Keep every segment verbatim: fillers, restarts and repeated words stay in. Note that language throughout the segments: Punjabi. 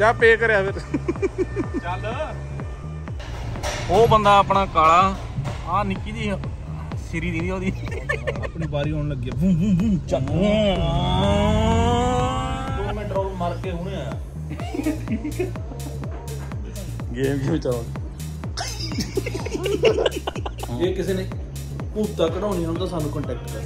जा पे करिया फिर चल वो बंदा अपना काला आ निक्की जी सिरी दी ओदी अपनी बारी आने लगी बूम बूम बूम चल दो मिनट रोल मार के हुणे आया गेम क्यों चल ये किसी ने भूता कढ़ाउणी होंदा सानू कांटेक्ट कर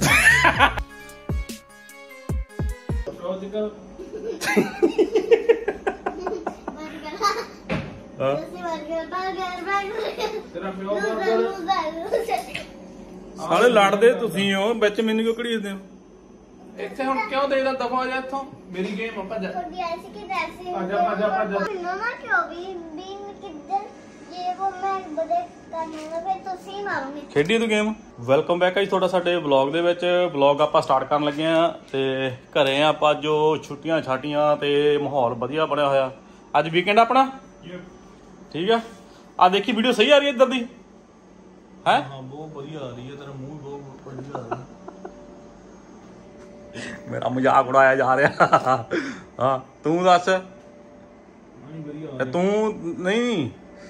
साले लड़दे तुसी हो विच मैनू क्यों घड़ीसदे हो ਇੱਥੇ ਹੁਣ ਕਿਉਂ ਦੇਦਾ ਦਫਾ ਜਾ ਇੱਥੋਂ ਮੇਰੀ ਗੇਮ ਆ ਭੱਜ थोड़ी ऐसी की तैसी आजा, आजा, आजा। ना ना क्यों भी बीन किधर ये वो मैं बड़े करना फिर तो सी मारूंगी ਖੇਡੀ ਤੂੰ ਗੇਮ ਵੈਲਕਮ ਬੈਕ ਹੈ ਜੀ ਤੁਹਾਡਾ ਸਾਡੇ ਵਲੌਗ ਦੇ ਵਿੱਚ ਵਲੌਗ ਆਪਾਂ ਸਟਾਰਟ ਕਰਨ ਲੱਗੇ ਆ ਤੇ ਘਰੇ ਆ ਆਪਾਂ ਜੋ ਛੁੱਟੀਆਂ ਛਾਟੀਆਂ ਤੇ ਮਾਹੌਲ ਵਧੀਆ ਬਣਿਆ ਹੋਇਆ ਅੱਜ ਵੀਕਐਂਡ ਆਪਣਾ ਠੀਕ ਆ ਆ ਦੇਖੀ ਵੀਡੀਓ ਸਹੀ ਆ ਰਹੀ ਹੈ ਇੱਧਰ ਦੀ ਹੈ ਹਾਂ ਬਹੁਤ ਵਧੀਆ ਆ ਰਹੀ ਹੈ ਤੇਰਾ ਮੂੰਹ ਬਹੁਤ ਵਧੀਆ ਆ ਰਿਹਾ ਮੇਰਾ ਮਜ਼ਾਕ ਉਡਾਇਆ ਜਾ ਰਿਹਾ ਹਾਂ ਤੂੰ ਦੱਸ ਨਹੀਂ ਵਧੀਆ ਤੂੰ ਨਹੀਂ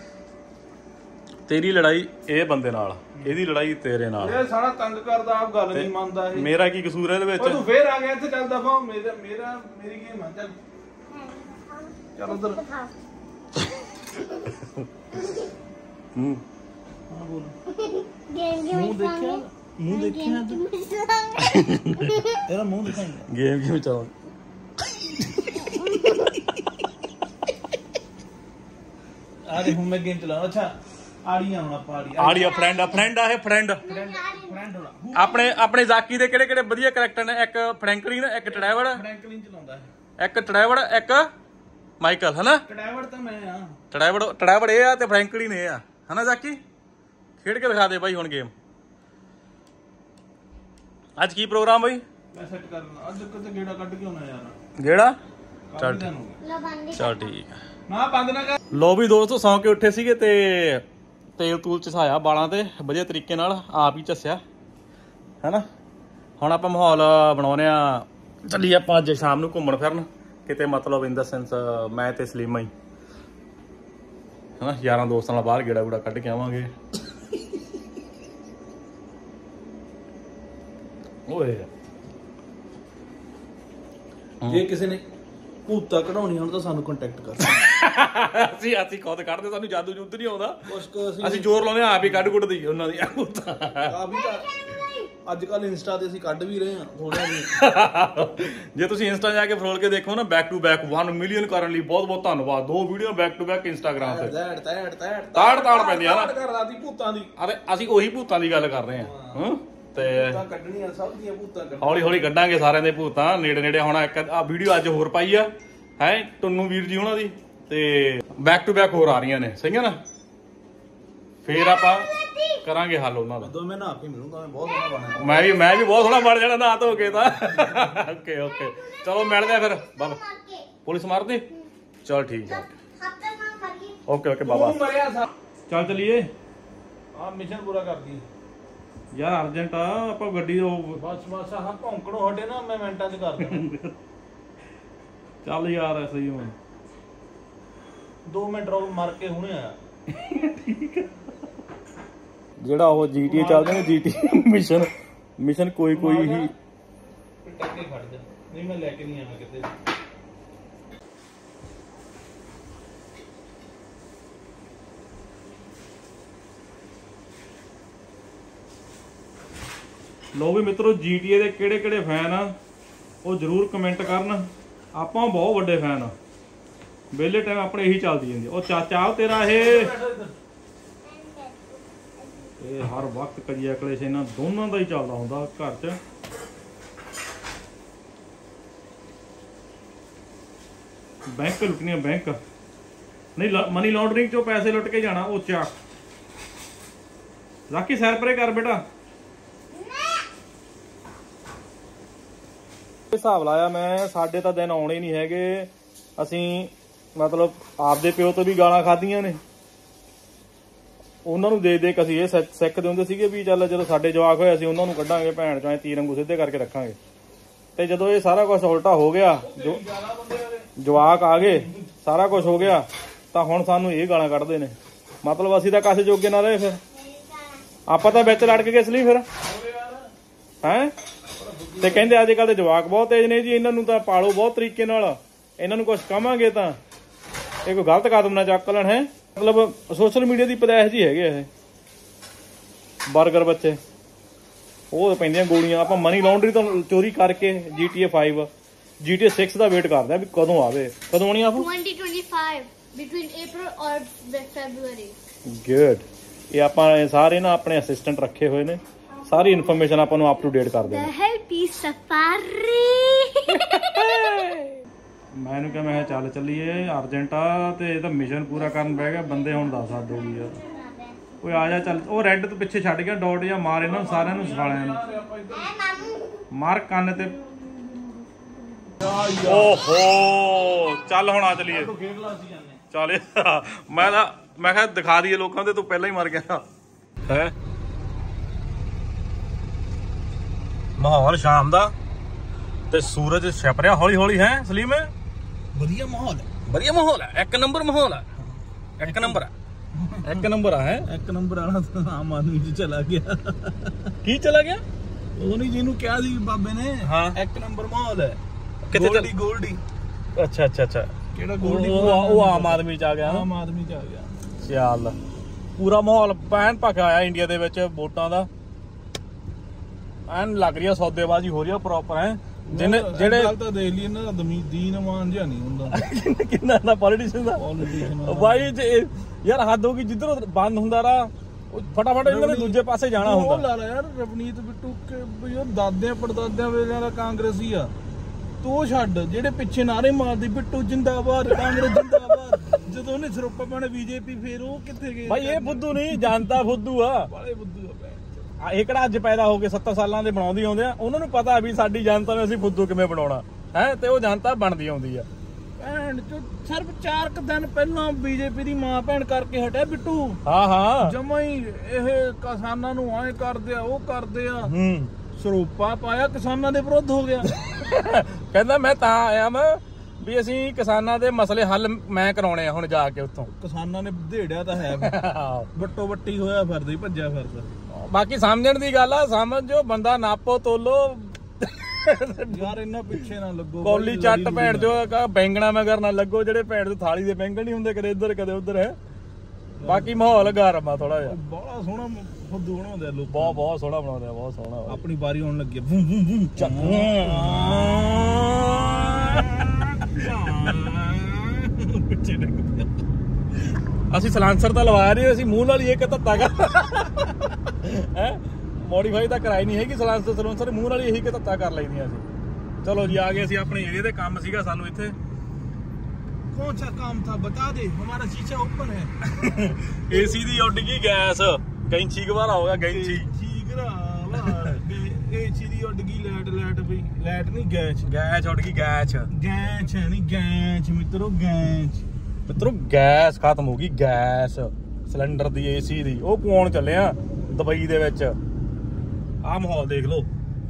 ਤੇਰੀ ਲੜਾਈ ਇਹ ਬੰਦੇ ਨਾਲ ਇਹਦੀ ਲੜਾਈ ਤੇਰੇ ਨਾਲ ਇਹ ਸਾਰਾ ਤੰਗ ਕਰਦਾ ਆਪ ਗੱਲ ਨਹੀਂ ਮੰਨਦਾ ਇਹ ਮੇਰਾ ਕੀ ਕਸੂਰ ਹੈ ਇਹਦੇ ਵਿੱਚ ਤੂੰ ਫੇਰ ਆ ਗਿਆ ਇੱਥੇ ਚੱਲ ਦਫਾ ਮੇਰਾ ਮੇਰਾ ਮੇਰੀ ਗੇਮ ਆ ਚੱਲ ਚੱਲ ਉਧਰ ਹੂੰ ਹਾਂ ਬੋਲ गेम गेम ਮੂੰਹ ਦੇਖਿਆ ਮੂੰਹ ਦੇਖਿਆ ਤੇਰਾ ਮੂੰਹ ਦਿਖਾਈਂਗਾ ਗੇਮ ਕਿਉਂ ਚੱਲ ਆ ਦੇ ਹੁਣ ਮੈਂ ਗੇਮ ਚਲਾਉਂ ਅੱਛਾ ਆੜੀਆਂ ਹੁਣ ਆਪਾਂ ਆੜੀ ਆੜੀਆ ਫਰੈਂਡ ਆ ਫਰੈਂਡ ਆ ਇਹ ਫਰੈਂਡ ਫਰੈਂਡ ਹੋਣਾ ਆਪਣੇ ਆਪਣੇ ਜ਼ਾਕੀ ਦੇ ਕਿਹੜੇ ਕਿਹੜੇ ਵਧੀਆ ਕੈਰੈਕਟਰ ਨੇ ਇੱਕ ਫਰੈਂਕਲਿਨ ਇੱਕ ਟਰੈਵਰ ਫਰੈਂਕਲਿਨ ਚਲਾਉਂਦਾ ਹੈ ਇੱਕ ਟਰੈਵਰ ਇੱਕ ਮਾਈਕਲ ਹਨਾ ਕਡੈਵੜ ਤਾਂ ਮੈਂ ਆ ਟਰੈਵਰ ਟਰੈਵਰ ਇਹ ਆ ਤੇ ਫਰੈਂਕਲਿਨ ਇਹ ਆ ਹਨਾ ਜ਼ਾਕੀ ਖੇਡ ਕੇ ਦਿਖਾ ਦੇ ਬਾਈ ਹੁਣ ਗੇਮ ਅੱਜ ਕੀ ਪ੍ਰੋਗਰਾਮ ਬਾਈ ਮੈਂ ਸੈੱਟ ਕਰਨਾ ਅੱਜ ਕਿਤੇ ਗੇੜਾ ਕੱਢ ਕੇ ਆਉਣਾ ਯਾਰ ਜਿਹੜਾ ਚੱਲ लो बंदी ਚੱਲ ਠੀਕ ਆ ਨਾ ਬੰਦ ਨਾ ਕਰ ਲੋ ਵੀ ਦੋਸਤੋ ਸੌਂ ਕੇ ਉੱਠੇ ਸੀਗੇ ਤੇ ਤੇਲ ਤੂਲ ਚਸਾਇਆ ਬਾਲਾਂ ਤੇ ਵਧੀਆ ਤਰੀਕੇ ਨਾਲ ਆਪ ਹੀ ਚੱਸਿਆ ਹੈਨਾ ਹੁਣ ਆਪਾਂ ਮਾਹੌਲ ਬਣਾਉਨੇ ਆ ਚੱਲੀ ਆਪਾਂ ਅੱਜ ਸ਼ਾਮ ਨੂੰ ਘੁੰਮਣ ਫਿਰਨ ਕਿਤੇ ਮਤਲਬ ਇਨ ਦਾ ਸੈਂਸ ਮੈਂ ਤੇ ਸਲੀਮਾ ਹੀ ਹੈਨਾ ਯਾਰਾਂ ਦੋਸਤਾਂ ਨਾਲ ਬਾਹਰ ਗੇੜਾ ਗੂੜਾ ਕੱਢ ਕੇ ਆਵਾਂਗੇ ਓਏ ਜੇ ਕਿਸੇ ਨੇ ਭੂਤਾ ਕਢਾਉਣੀ ਹੁਣ ਤਾਂ ਸਾਨੂੰ ਕੰਟੈਕਟ ਕਰ ਅਸੀਂ ਅਸੀਂ ਖੁਦ ਕੱਢਦੇ ਸਾਨੂੰ ਜਾਦੂ ਜੂਦ ਨਹੀਂ ਆਉਂਦਾ ਕੁਛ ਕੁ ਅਸੀਂ ਅਸੀਂ ਜ਼ੋਰ ਲਾਉਂਦੇ ਆਪ ਹੀ ਕੱਢ ਕੁੱਟ ਦਈਏ ਉਹਨਾਂ ਦੀ ਆ ਵੀ ਤਾਂ ਅੱਜ ਕੱਲ ਇੰਸਟਾ ਤੇ ਅਸੀਂ ਕੱਢ ਵੀ ਰਹੇ ਹਾਂ ਥੋੜਾ ਵੀ ਜੇ ਤੁਸੀਂ ਇੰਸਟਾ ਜਾ ਕੇ ਫਰੋਲ ਕੇ ਦੇਖੋ ਨਾ ਬੈਕ ਟੂ ਬੈਕ ਇੱਕ ਮਿਲੀਅਨ ਕਰਨ ਲਈ ਬਹੁਤ ਬਹੁਤ ਧੰਨਵਾਦ ਦੋ video back to back Instagram ਤੇ ਤੈੜ ਤੈੜ ਤੈੜ ਤਾੜ ਤਾੜ ਪੈਂਦੀ ਆ ਨਾ ਕਰਦਾ ਦੀ ਭੂਤਾਂ ਦੀ ਅਰੇ ਅਸੀਂ ਉਹੀ ਭੂਤਾਂ ਦੀ ਗੱਲ ਕਰ ਰਹੇ ਹਾਂ ਹਾਂ ਤੇ ਭੂਤਾਂ ਕੱਢਣੀਆਂ ਸਭ ਦੀਆਂ ਭੂਤਾਂ ਕੱਢ ਹੌਲੀ ਹੌਲੀ ਕੱਢਾਂਗੇ ਸਾਰਿਆਂ ਦੇ ਭੂਤਾਂ ਨੇੜੇ ਨੇੜੇ ਹੁਣ ਇੱਕ ਆ ਵੀਡੀਓ ਅੱਜ ਹੋਰ ਪਾਈ ਆ ਹੈ ਟੁੰਨੂ ਵੀਰ ਜੀ ਉਹਨਾਂ ਦੀ ਤੇ ਬੈਕ ਟੂ ਬੈਕ ਹੋਰ ਆ ਰਹੀਆਂ ਨੇ ਸਹੀ ਹੈ ਨਾ ਫੇਰ ਆਪਾਂ ਕਰਾਂਗੇ ਹੱਲ ਉਹਨਾਂ ਦਾ ਦੋ ਮੈਂ ਨਾ ਆਪੇ ਮਿਲੂੰਗਾ ਮੈਂ ਬਹੁਤ ਸੋਹਣਾ ਬਣਾਇਆ ਮੈਂ ਵੀ ਮੈਂ ਵੀ ਬਹੁਤ ਸੋਹਣਾ ਬਣ ਜਾਣਾ ਨਹਾ ਧੋ ਕੇ ਤਾਂ ਓਕੇ ਓਕੇ ਚਲੋ ਮਿਲਦੇ ਆ ਫਿਰ ਬਾਬਾ ਪੁਲਿਸ ਮਾਰਦੀ ਚਲ ਠੀਕ ਹੈ हफ्ते काम करिए ਓਕੇ ਓਕੇ ਬਾਬਾ ਤੂੰ ਮਰਿਆ ਸਾ ਚੱਲ ਚਲੀਏ ਆ ਮਿਸ਼ਨ ਪੂਰਾ ਕਰਦੀ ਯਾਰ ਅਰਜੈਂਟ ਆ ਆਪਾਂ ਗੱਡੀ ਉਹ ਬਸ ਬਸ ਆਹ ਭੌਂਕਣੋਂ ਹਟੇ ਨਾ ਮੈਂ ਮਿੰਟਾਂ 'ਚ ਕਰ ਦੇਣਾ ਚੱਲ ਯਾਰ ਐਸਾ ਹੀ ਹੁਣ ਦੋ ਮਿੰਟ ਰੋਲ ਮਾਰ ਕੇ ਹੁਣੇ ਆਇਆ ਜਿਹੜਾ ਉਹ ਜੀਟੀਏ ਚੱਲਦੇ ਨੇ ਜੀਟੀਏ ਮਿਸ਼ਨ ਮਿਸ਼ਨ ਕੋਈ ਕੋਈ ਹੀ ਟੱਕੇ ਖੜ ਜਾ ਨਹੀਂ ਮੈਂ ਲੈ ਕੇ ਨਹੀਂ ਆਣਾ ਕਿਤੇ ਲੋ ਵੀ ਮਿੱਤਰੋ ਜੀਟੀਏ ਦੇ ਕਿਹੜੇ ਕਿਹੜੇ ਫੈਨ ਆ ਉਹ ਜਰੂਰ ਕਮੈਂਟ ਕਰਨ ਆਪਾਂ ਬਹੁਤ ਵੱਡੇ ਫੈਨ ਆ ਵਿਹਲੇ ਟਾਈਮ ਆਪਣੇ ਇਹੀ ਚੱਲਦੀ ਜਾਂਦੀ ਉਹ ਚਾਚਾ ਤੇਰਾ ਇਹ ਇਹ ਹਰ ਵਕਤ ਕਜੀਆ ਕਲੇਸ਼ ਇਹਨਾਂ ਦੋਨਾਂ ਦਾ ਹੀ ਚੱਲਦਾ ਹੁੰਦਾ ਘਰ 'ਚ ਬੈਂਕ ਲੁੱਟਣੀਆਂ ਬੈਂਕ ਨਹੀਂ ਮਨੀ ਲਾਂਡਰਿੰਗ 'ਚੋਂ ਪੈਸੇ ਲੁੱਟ ਕੇ ਜਾਣਾ ਉਹ ਚਾ ਰਾਕੀ ਸੈਰ ਪਰੇ ਕਰ ਬੇਟਾ ਹਿਸਾਬ ਲਾਇਆ ਮੈਂ ਸਾਡੇ ਤਾਂ ਦਿਨ ਆਉਣੇ ਨਹੀਂ ਹੈਗੇ ਅਸੀਂ ਮਤਲਬ ਆਪਦੇ ਪਿਓ ਤੋਂ ਵੀ ਗਾਲਾਂ ਖਾਧੀਆਂ ਨੇ ਉਹਨਾਂ ਨੂੰ ਦੇ ਦੇ ਕੇ ਅਸੀਂ ਇਹ ਸਿੱਖਦੇ ਹੁੰਦੇ ਸੀਗੇ ਵੀ ਚੱਲ ਜਦੋਂ ਸਾਡੇ ਜਵਾਕ ਹੋਏ ਅਸੀਂ ਉਹਨਾਂ ਨੂੰ ਕੱਢਾਂਗੇ ਭੈਣ ਚੋਂ ਤੀਰ ਵਾਂਗੂ ਸਿੱਧੇ ਕਰਕੇ ਰੱਖਾਂਗੇ ਤੇ ਜਦੋਂ ਇਹ ਸਾਰਾ ਕੁਝ ਉਲਟਾ ਹੋ ਗਿਆ ਜੋ ਜਵਾਕ ਆ ਗਏ ਸਾਰਾ ਕੁਝ ਹੋ ਗਿਆ ਤਾਂ ਹੁਣ ਸਾਨੂੰ ਇਹ ਗਾਲਾਂ ਕੱਢਦੇ ਨੇ। ਮਤਲਬ ਅਸੀਂ ਤਾਂ ਕਾਸੇ ਜੋਗੇ ਨਾ ਰਹੇ, ਫਿਰ ਆਪਾਂ ਤਾਂ ਵਿੱਚ ਲੜ ਕੇ ਗਏ ਇਸ ਲਈ ਫਿਰ ਹੈ। ਤੇ ਕਹਿੰਦੇ ਅੱਜ ਕੱਲ੍ਹ ਦੇ ਜਵਾਕ ਬਹੁਤ ਤੇਜ਼ ਨੇ ਜੀ, ਇਹਨਾਂ ਨੂੰ ਤਾਂ ਪਾਲੋ ਬਹੁਤ ਤਰੀਕੇ ਨਾਲ, ਇਹਨਾਂ ਨੂੰ ਕੁਝ ਕਵਾਂਗੇ ਤਾਂ ਇਹ ਕੋਈ ਗਲਤ ਕਦਮ ਨਾ ਚੱਕ ਲੈਣ ਹੈ। ਮਤਲਬ ਸੋਸ਼ਲ ਮੀਡੀਆ ਦੀ ਪਦਾਇਸ਼ ਜੀ ਹੈਗੇ ਇਹ ਬਰਗਰ ਬੱਚੇ, ਉਹ ਪੈਂਦੀਆਂ ਗੋਲੀਆਂ। ਆਪਾਂ ਮਨੀ ਲਾਉਂਡਰੀ ਤੋਂ ਚੋਰੀ ਕਰਕੇ GTA five GTA six ਦਾ ਵੇਟ ਕਰਦੇ ਆ ਵੀ ਕਦੋਂ ਆਵੇ। ਕਦੋਂ ਆਣੀ ਆਪ twenty twenty-five between April or February। Good. ਇਹ ਆਪਾਂ ਸਾਰੇ ਨਾ ਆਪਣੇ ਅਸਿਸਟੈਂਟ ਰੱਖੇ ਹੋਏ ਨੇ, ਸਾਰੀ ਇਨਫੋਰਮੇਸ਼ਨ ਆਪਾਂ ਨੂੰ ਅਪ ਟੂ ਡੇਟ ਕਰਦੇ ਨੇ। Happy safari. ਮੈਂ ਇਹਨੂੰ ਕਿਹਾ ਮੈਂ ਕਿਹਾ ਚੱਲ ਚੱਲੀਏ ਅਰਜੈਂਟ ਆ, ਤੇ ਇਹ ਤਾਂ ਮਿਸ਼ਨ ਪੂਰਾ ਕਰਨ ਬਹਿ ਗਿਆ। ਬੰਦੇ ਹੁਣ ਦੱਸ ਹੱਦ ਹੋ ਗਈ ਯਾਰ। ਓਏ ਆ ਜਾ ਚੱਲ। ਉਹ ਰੈੱਡ ਤੋਂ ਪਿੱਛੇ ਛੱਡ ਗਿਆ ਡਾਟ ਜਾਂ ਮਾਰ ਇਹਨਾਂ ਨੂੰ ਸਾਰਿਆਂ ਨੂੰ ਸਾਲਿਆਂ ਨੂੰ ਮਾਰ ਕੰਨ ਤੇ। ਓਹੋ ਚੱਲ ਹੁਣ ਆ ਚਲੀਏ ਚੱਲ। ਮੈਂ ਤਾਂ ਮੈਂ ਕਿਹਾ ਦਿਖਾ ਦਈਏ ਲੋਕਾਂ ਦੇ, ਤੂੰ ਪਹਿਲਾਂ ਹੀ ਮਰ ਗਿਆ ਹੈ। ਮਾਹੌਲ ਸ਼ਾਮ ਦਾ ਤੇ ਸੂਰਜ ਛਿਪ ਰਿਹਾ ਹੌਲੀ ਹੌਲੀ ਹੈ ਸਲੀਮ। ਵਧੀਆ ਮਾਹੌਲ, ਵਧੀਆ ਮਾਹੌਲ ਹੈ, ਇੱਕ ਨੰਬਰ ਮਾਹੌਲ ਹੈ, ਇੱਕ ਨੰਬਰ ਹੈ, ਇੱਕ ਨੰਬਰ ਆ ਹੈ। ਇੱਕ ਨੰਬਰ ਵਾਲਾ ਆਮ ਆਦਮੀ ਚ ਚਲਾ ਗਿਆ। ਕੀ ਚਲਾ ਗਿਆ? ਉਹ ਨਹੀਂ ਜਿਹਨੂੰ ਕਿਹਾ ਸੀ ਬਾਬੇ ਨੇ ਹਾਂ ਇੱਕ ਨੰਬਰ ਮਾਹੌਲ ਹੈ। ਕਿੱਥੇ ਗੋਲਡੀ ਗੋਲਡੀ ਅੱਛਾ ਅੱਛਾ ਅੱਛਾ ਕਿਹੜਾ ਗੋਲਡੀ? ਉਹ ਉਹ ਆਮ ਆਦਮੀ ਚ ਆ ਗਿਆ। ਆਮ ਆਦਮੀ ਚ ਆ ਗਿਆ। ਚੱਲ ਪੂਰਾ ਮਾਹੌਲ ਪੈਨ ਪੱਕ ਆਇਆ ਇੰਡੀਆ ਦੇ ਵਿੱਚ ਵੋਟਾਂ ਦਾ। ਐਨ ਲੱਗ ਰਹੀ ਆ ਸੌਦੇਬਾਜ਼ੀ ਹੋ ਰਹੀ ਆ ਪ੍ਰੋਪਰ ਹੈ। ਜਿਹਨੇ ਜਿਹੜੇ ਗੱਲ ਤਾਂ ਦੇਖ ਲਈ ਇਹਨਾਂ ਦਾ ਦਮੀ ਦੀਨ ਮਾਨ ਜਿਹਾ ਨਹੀਂ ਹੁੰਦਾ ਕਿੰਨਾ ਦਾ ਪੋਲੀਟੀਸ਼ੀਅਨ ਦਾ ਪੋਲੀਟੀਸ਼ੀਅਨ ਬਾਈ ਜੇ ਯਾਰ ਹੱਦ ਹੋ ਗਈ। ਜਿੱਧਰੋਂ ਬੰਦ ਹੁੰਦਾ ਰਾ ਫਟਾਫਟ ਇਹਨਾਂ ਨੇ ਦੂਜੇ ਪਾਸੇ ਜਾਣਾ ਉਹ ਹੁੰਦਾ। ਲਾ ਯਾਰ ਰਵਨੀਤ ਬਿੱਟੂ ਕਿ ਵੀ ਉਹ ਦਾਦਿਆਂ ਪੜਦਾਦਿਆਂ ਵੇਲੇ ਦਾ ਕਾਂਗਰਸੀ ਆ। ਤੂੰ ਛੱਡ ਜਿਹੜੇ ਪਿੱਛੇ ਨਾਰੇ ਮਾਰਦੀ ਬਿੱਟੂ ਜਿੰਦਾਬਾਦ ਕਾਂਗਰਸ ਜਿੰਦਾਬਾਦ, ਜਦੋਂ ਉਹਨੇ ਸਰੋਪਾ ਪਾਣੇ ਬੀਜੇਪੀ, ਫੇਰ ਉਹ ਕਿੱਥੇ ਗਏ? ਬਾਈ ਇਹ ਫੁੱਦੂ ਨਹੀਂ, ਜਨਤਾ ਫੁੱਦੂ ਆ। ਬਾਲੇ ਬੁੱਧੂ ਆ ਆ ਇਹ ਕਿਹੜਾ ਅੱਜ ਪੈਦਾ ਹੋ ਕੇ ਸੱਤਰ ਸਾਲਾਂ ਦੇ ਬਣਾਉਂਦੀ ਆਉਂਦੇ ਆ। ਉਹਨਾਂ ਨੂੰ ਪਤਾ ਵੀ ਸਾਡੀ ਜਨਤਾ ਨੂੰ ਅਸੀਂ ਫੁੱਦੂ ਕਿਵੇਂ ਬਣਾਉਣਾ ਹੈ, ਤੇ ਉਹ ਜਨਤਾ ਬਣਦੀ ਆਉਂਦੀ ਆ। ਭੈਣ ਚੋ ਸਿਰਫ ਚਾਰ ਕੁ ਦਿਨ ਪਹਿਲਾਂ ਬੀਜੇਪੀ ਦੀ ਮਾਂ ਭੈਣ ਕਰਕੇ ਹਟਿਆ ਬਿੱਟੂ। ਹਾਂ ਹਾਂ ਜਮਾਂ ਹੀ ਇਹ ਕਿਸਾਨਾਂ ਨੂੰ ਐਂ ਕਰਦੇ ਆ ਉਹ ਕਰਦੇ ਆ। ਹੂੰ ਸਰੋਪਾ ਪਾਇਆ ਕਿਸਾਨਾਂ ਦੇ ਵਿਰੁੱਧ ਹੋ ਗਿਆ। ਕਹਿੰਦਾ ਮੈਂ ਤਾਂ ਆਇਆ ਮੈਂ ਵੀ ਅਸੀਂ ਕਿਸਾਨਾਂ ਦੇ ਮਸਲੇ ਹੱਲ ਮੈਂ ਕਰਾਉਣੇ ਆ ਹੁਣ ਜਾ ਕੇ ਉੱਥੋਂ। ਕਿਸਾਨਾਂ ਨੇ ਵਧੇੜਿਆ ਤਾਂ ਹੈ, ਵੱਟੋ ਵੱਟੀ ਹੋਇਆ ਫਿਰਦਾ ਹੀ ਭੱਜਿਆ ਫਿਰਦਾ। ਬਾਕੀ ਸਮਝਣ ਦੀ ਗੱਲ ਆ, ਸਮਝੋ ਬੰਦਾ ਨਾਪੋ ਤੋਲੋ ਯਾਰ ਇਹਨਾਂ ਪਿੱਛੇ ਨਾ ਲੱਗੋ। ਕੌਲੀ ਚੱਟ ਭੈਣ ਜੋ ਬੈਂਗਣਾ ਮਗਰ ਨਾ ਲੱਗੋ। ਜਿਹੜੇ ਭੈਣ ਤੋਂ ਥਾਲੀ ਦੇ ਬੈਂਗਣ ਨਹੀਂ ਹੁੰਦੇ ਕਦੇ ਇੱਧਰ ਕਦੇ ਉੱਧਰ ਹੈ। ਬਾਕੀ ਮਾਹੌਲ ਗਰਮ ਆ ਥੋੜਾ ਜਿਹਾ। ਬੜਾ ਸੋਹਣਾ ਫੁੱਦੂ ਬਣਾਉਂਦੇ ਆ ਲੋਕ। ਬਹੁਤ ਬਹੁਤ ਸੋਹਣਾ ਬਣਾਉਂਦੇ ਆ, ਬਹੁਤ ਸੋਹਣਾ। ਆਪਣੀ ਵਾਰੀ ਆਉਣ ਲੱਗੀ ਵੂੰ ਵੂੰ ਵੂੰ ਚੱਕ। ਪਿੱਛੇ ਡਿੱਗ ਪਿਆ। ਅਸੀਂ ਸਲਾਂਸਰ ਤਾਂ ਲਵਾ ਰਹੇ, ਅਸੀਂ ਮੂੰਹ ਨਾਲ ਹੀ ਇੱਕ ਧੱਤਾ ਕਰ ਹੈ। ਮੋਡੀਫਾਈ ਤਾਂ ਕਰਾਈ ਨਹੀਂ ਹੈਗੀ ਸਲਾਂਸਰ ਸਲਾਂਸਰ, ਮੂੰਹ ਨਾਲ ਹੀ ਇਹੀ ਕਿ ਧੱਤਾ ਕਰ ਲਈਦੀਆਂ ਅਸੀਂ। ਚਲੋ ਜੀ ਆ ਗਏ ਅਸੀਂ ਆਪਣੇ ਏਰੀਏ ਦੇ। ਕੰਮ ਸੀਗਾ ਸਾਨੂੰ ਇੱਥੇ। कौन सा काम था बता दे, हमारा शीशा ओपन है। ਏਸੀ ਦੀ ਉੱਡ ਗਈ ਗੈਸ। ਕੈਂਚੀ ਘਵਾਰਾ ਹੋ ਗਿਆ ਕੈਂਚੀ। ਠੀਕ ਰਾ ਏਸੀ ਦੀ ਉੱਡ ਗਈ ਲਾਈਟ। ਲਾਈਟ ਬਈ ਲਾਈਟ ਨਹੀਂ ਗੈਸ। ਗੈਸ ਉੱਡ ਗਈ ਗੈਸ। ਗੈਸ ਹੈ ਨਹੀਂ ਗੈਸ ਮਿੱਤਰੋ ਗੈਸ। ਮਿੱਤਰੋ ਗੈਸ ਖਤਮ ਹੋ ਗਈ। ਗੈਸ ਸਿਲੰਡਰ ਦੀ ਏਸੀ ਦੀ ਉਹ ਪਵਾਉਣ ਚੱਲੇ ਆ ਦੁਬਈ ਦੇ ਵਿੱਚ। ਆਹ ਮਾਹੌਲ ਦੇਖ ਲਓ।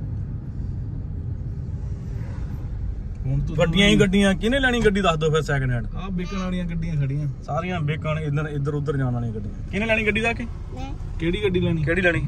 ਹੁਣ ਤੂੰ ਗੱਡੀਆਂ ਹੀ ਗੱਡੀਆਂ। ਕਿਹਨੇ ਲੈਣੀ ਗੱਡੀ ਦੱਸ ਦਿਓ ਫਿਰ ਸੈਕਿੰਡ ਹੈਂਡ। ਆ ਵਿਕਣ ਵਾਲੀਆਂ ਗੱਡੀਆਂ ਖੜੀਆਂ ਸਾਰੀਆਂ ਵੇਚਣ ਇੱਧਰ ਇੱਧਰ ਉੱਧਰ ਜਾਣ ਵਾਲੀਆਂ ਗੱਡੀਆਂ। ਕਿਹਨੇ ਲੈਣੀ ਗੱਡੀ ਦਾ ਕੇ? ਮੈਂ ਕਿਹੜੀ ਗੱਡੀ ਲੈਣੀ? ਕਿਹੜੀ ਲੈਣੀ?